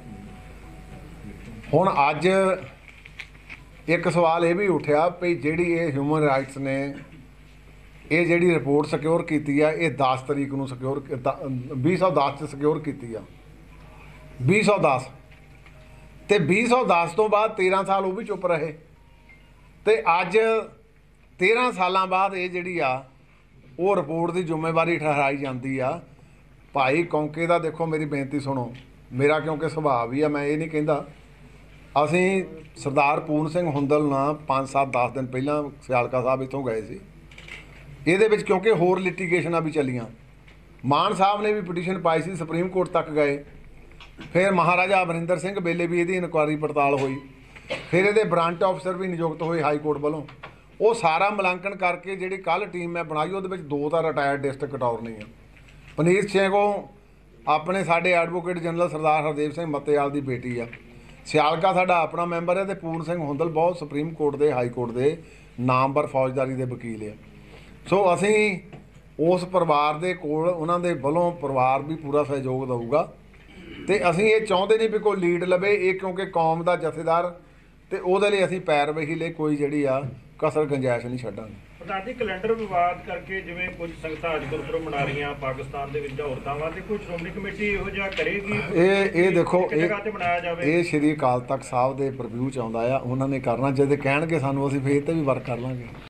ਹੁਣ ਅੱਜ ਇੱਕ ਸਵਾਲ ਇਹ ਵੀ ਉੱਠਿਆ ਵੀ ਜਿਹੜੀ ਇਹ ਹਿਊਮਨ ਰਾਈਟਸ ਨੇ ਇਹ ਜਿਹੜੀ ਰਿਪੋਰਟ ਸਿਕਿਉਰ ਕੀਤੀ ਆ, ਇਹ 10 ਤਰੀਕ ਨੂੰ 2010 'ਚ ਸਿਕਿਉਰ ਕੀਤੀ ਆ, 2010, ਤੇ 2010 ਤੋਂ ਬਾਅਦ 13 ਸਾਲ ਉਹ ਵੀ ਚੁੱਪ ਰਹੇ, ਤੇ ਅੱਜ 13 ਸਾਲਾਂ ਬਾਅਦ ਇਹ ਜਿਹੜੀ ਆ ਉਹ ਰਿਪੋਰਟ ਦੀ ਜ਼ਿੰਮੇਵਾਰੀ ਠਹਿਰਾਈ ਜਾਂਦੀ ਆ ਭਾਈ ਕੌਂਕੇ ਦਾ। ਦੇਖੋ ਮੇਰੀ ਬੇਨਤੀ ਸੁਣੋ, ਮੇਰਾ ਕਿਉਂਕਿ ਸੁਭਾਅ ਵੀ ਆ, ਮੈਂ ਇਹ ਨਹੀਂ ਕਹਿੰਦਾ। ਅਸੀਂ ਸਰਦਾਰ ਪੂਰਨ ਸਿੰਘ ਹੁੰਦਲ ਨਾਲ 5-7-10 ਦਿਨ ਪਹਿਲਾਂ ਸਿਆਲਕਾ ਸਾਹਿਬ ਇੱਥੋਂ ਗਏ ਸੀ। ਇਹਦੇ ਵਿੱਚ ਕਿਉਂਕਿ ਹੋਰ ਲਿਟੀਗੇਸ਼ਨਾਂ ਵੀ ਚੱਲੀਆਂ, ਮਾਨ ਸਾਹਿਬ ਨੇ ਵੀ ਪਟੀਸ਼ਨ ਪਾਈ ਸੀ, ਸੁਪਰੀਮ ਕੋਰਟ ਤੱਕ ਗਏ। ਫਿਰ ਮਹਾਰਾਜਾ ਅਮਰਿੰਦਰ ਸਿੰਘ ਵੇਲੇ ਵੀ ਇਹਦੀ ਇਨਕੁਆਇਰੀ ਪੜਤਾਲ ਹੋਈ, ਫਿਰ ਇਹਦੇ ਬ੍ਰਾਂਚ ਆਫਿਸਰ ਵੀ ਨਿਯੁਕਤ ਹੋਏ ਹਾਈ ਕੋਰਟ ਵੱਲੋਂ। ਉਹ ਸਾਰਾ ਮੁਲਾਂਕਣ ਕਰਕੇ ਜਿਹੜੀ ਕੱਲ੍ਹ ਟੀਮ ਮੈਂ ਬਣਾਈ ਉਹਦੇ ਵਿੱਚ 2 ਤਾਂ ਰਿਟਾਇਰਡ ਡਿਸਟ੍ਰਿਕਟ ਅਟਾਰਨੀ ਆ। ਪਨੀਤ ਸ਼ੇਖੋਂ ਆਪਣੇ ਸਾਡੇ ਐਡਵੋਕੇਟ ਜਨਰਲ ਸਰਦਾਰ ਹਰਦੇਵ ਸਿੰਘ ਮੱਤੇਵਾਲ ਦੀ ਬੇਟੀ ਆ। ਸਿਆਲਕਾ ਸਾਡਾ ਆਪਣਾ ਮੈਂਬਰ ਹੈ, ਤੇ ਪੂਰਨ ਸਿੰਘ ਹੁੰਦਲ ਬਹੁਤ ਸੁਪਰੀਮ ਕੋਰਟ ਦੇ ਹਾਈ ਕੋਰਟ ਦੇ ਨਾਮਵਰ ਫੌਜਦਾਰੀ ਦੇ ਵਕੀਲ ਆ। ਸੋ ਅਸੀਂ ਉਸ ਪਰਿਵਾਰ ਦੇ ਕੋਲ ਉਹਨਾਂ ਦੇ ਵੱਲੋਂ ਪਰਿਵਾਰ ਵੀ ਪੂਰਾ ਸਹਿਯੋਗ ਦੇਊਗਾ, ਤੇ ਅਸੀਂ ਇਹ ਚਾਹੁੰਦੇ ਨਹੀਂ ਵੀ ਕੋਈ ਲੀਡ ਲਵੇ ਇਹ, ਕਿਉਂਕਿ ਕੌਮ ਦਾ ਜਥੇਦਾਰ, ਤੇ ਉਹਦੇ ਲਈ ਅਸੀਂ ਪੈਰਵੀ ਲਈ ਕੋਈ ਜਿਹੜੀ ਆ ਕਸਰ ਗੁੰਜਾਇਸ਼ ਨਹੀਂ ਛੱਡਾਂਗੇ। ਪ੍ਰਧਾਨ ਜੀ, ਕੈਲੰਡਰ ਵਿਵਾਦ ਕਰਕੇ ਜਿਵੇਂ ਕੁਝ ਸੰਗਤਾਂ ਅੱਜ ਗੁਰਪੁਰਬ ਮਨਾ ਰਹੀਆਂ ਪਾਕਿਸਤਾਨ ਦੇ ਵਿੱਚ ਔਰਤਾਂ ਵਾਸਤੇ, ਕੋਈ ਸ਼੍ਰੋਮਣੀ ਕਮੇਟੀ ਇਹੋ ਜਿਹਾ ਕਰੇਗੀ? ਇਹ ਦੇਖੋ, ਬਣਾਇਆ ਜਾਵੇ, ਇਹ ਸ਼੍ਰੀ ਅਕਾਲ ਤਖਤ ਸਾਹਿਬ ਦੇ ਪ੍ਰਵਿਊ 'ਚ ਆਉਂਦਾ ਆ, ਉਹਨਾਂ ਨੇ ਕਰਨਾ। ਜਦ ਕਹਿਣਗੇ ਸਾਨੂੰ ਅਸੀਂ ਫੇਰ ਤੇ ਵੀ ਵਰਕ ਕਰ ਲਾਂਗੇ।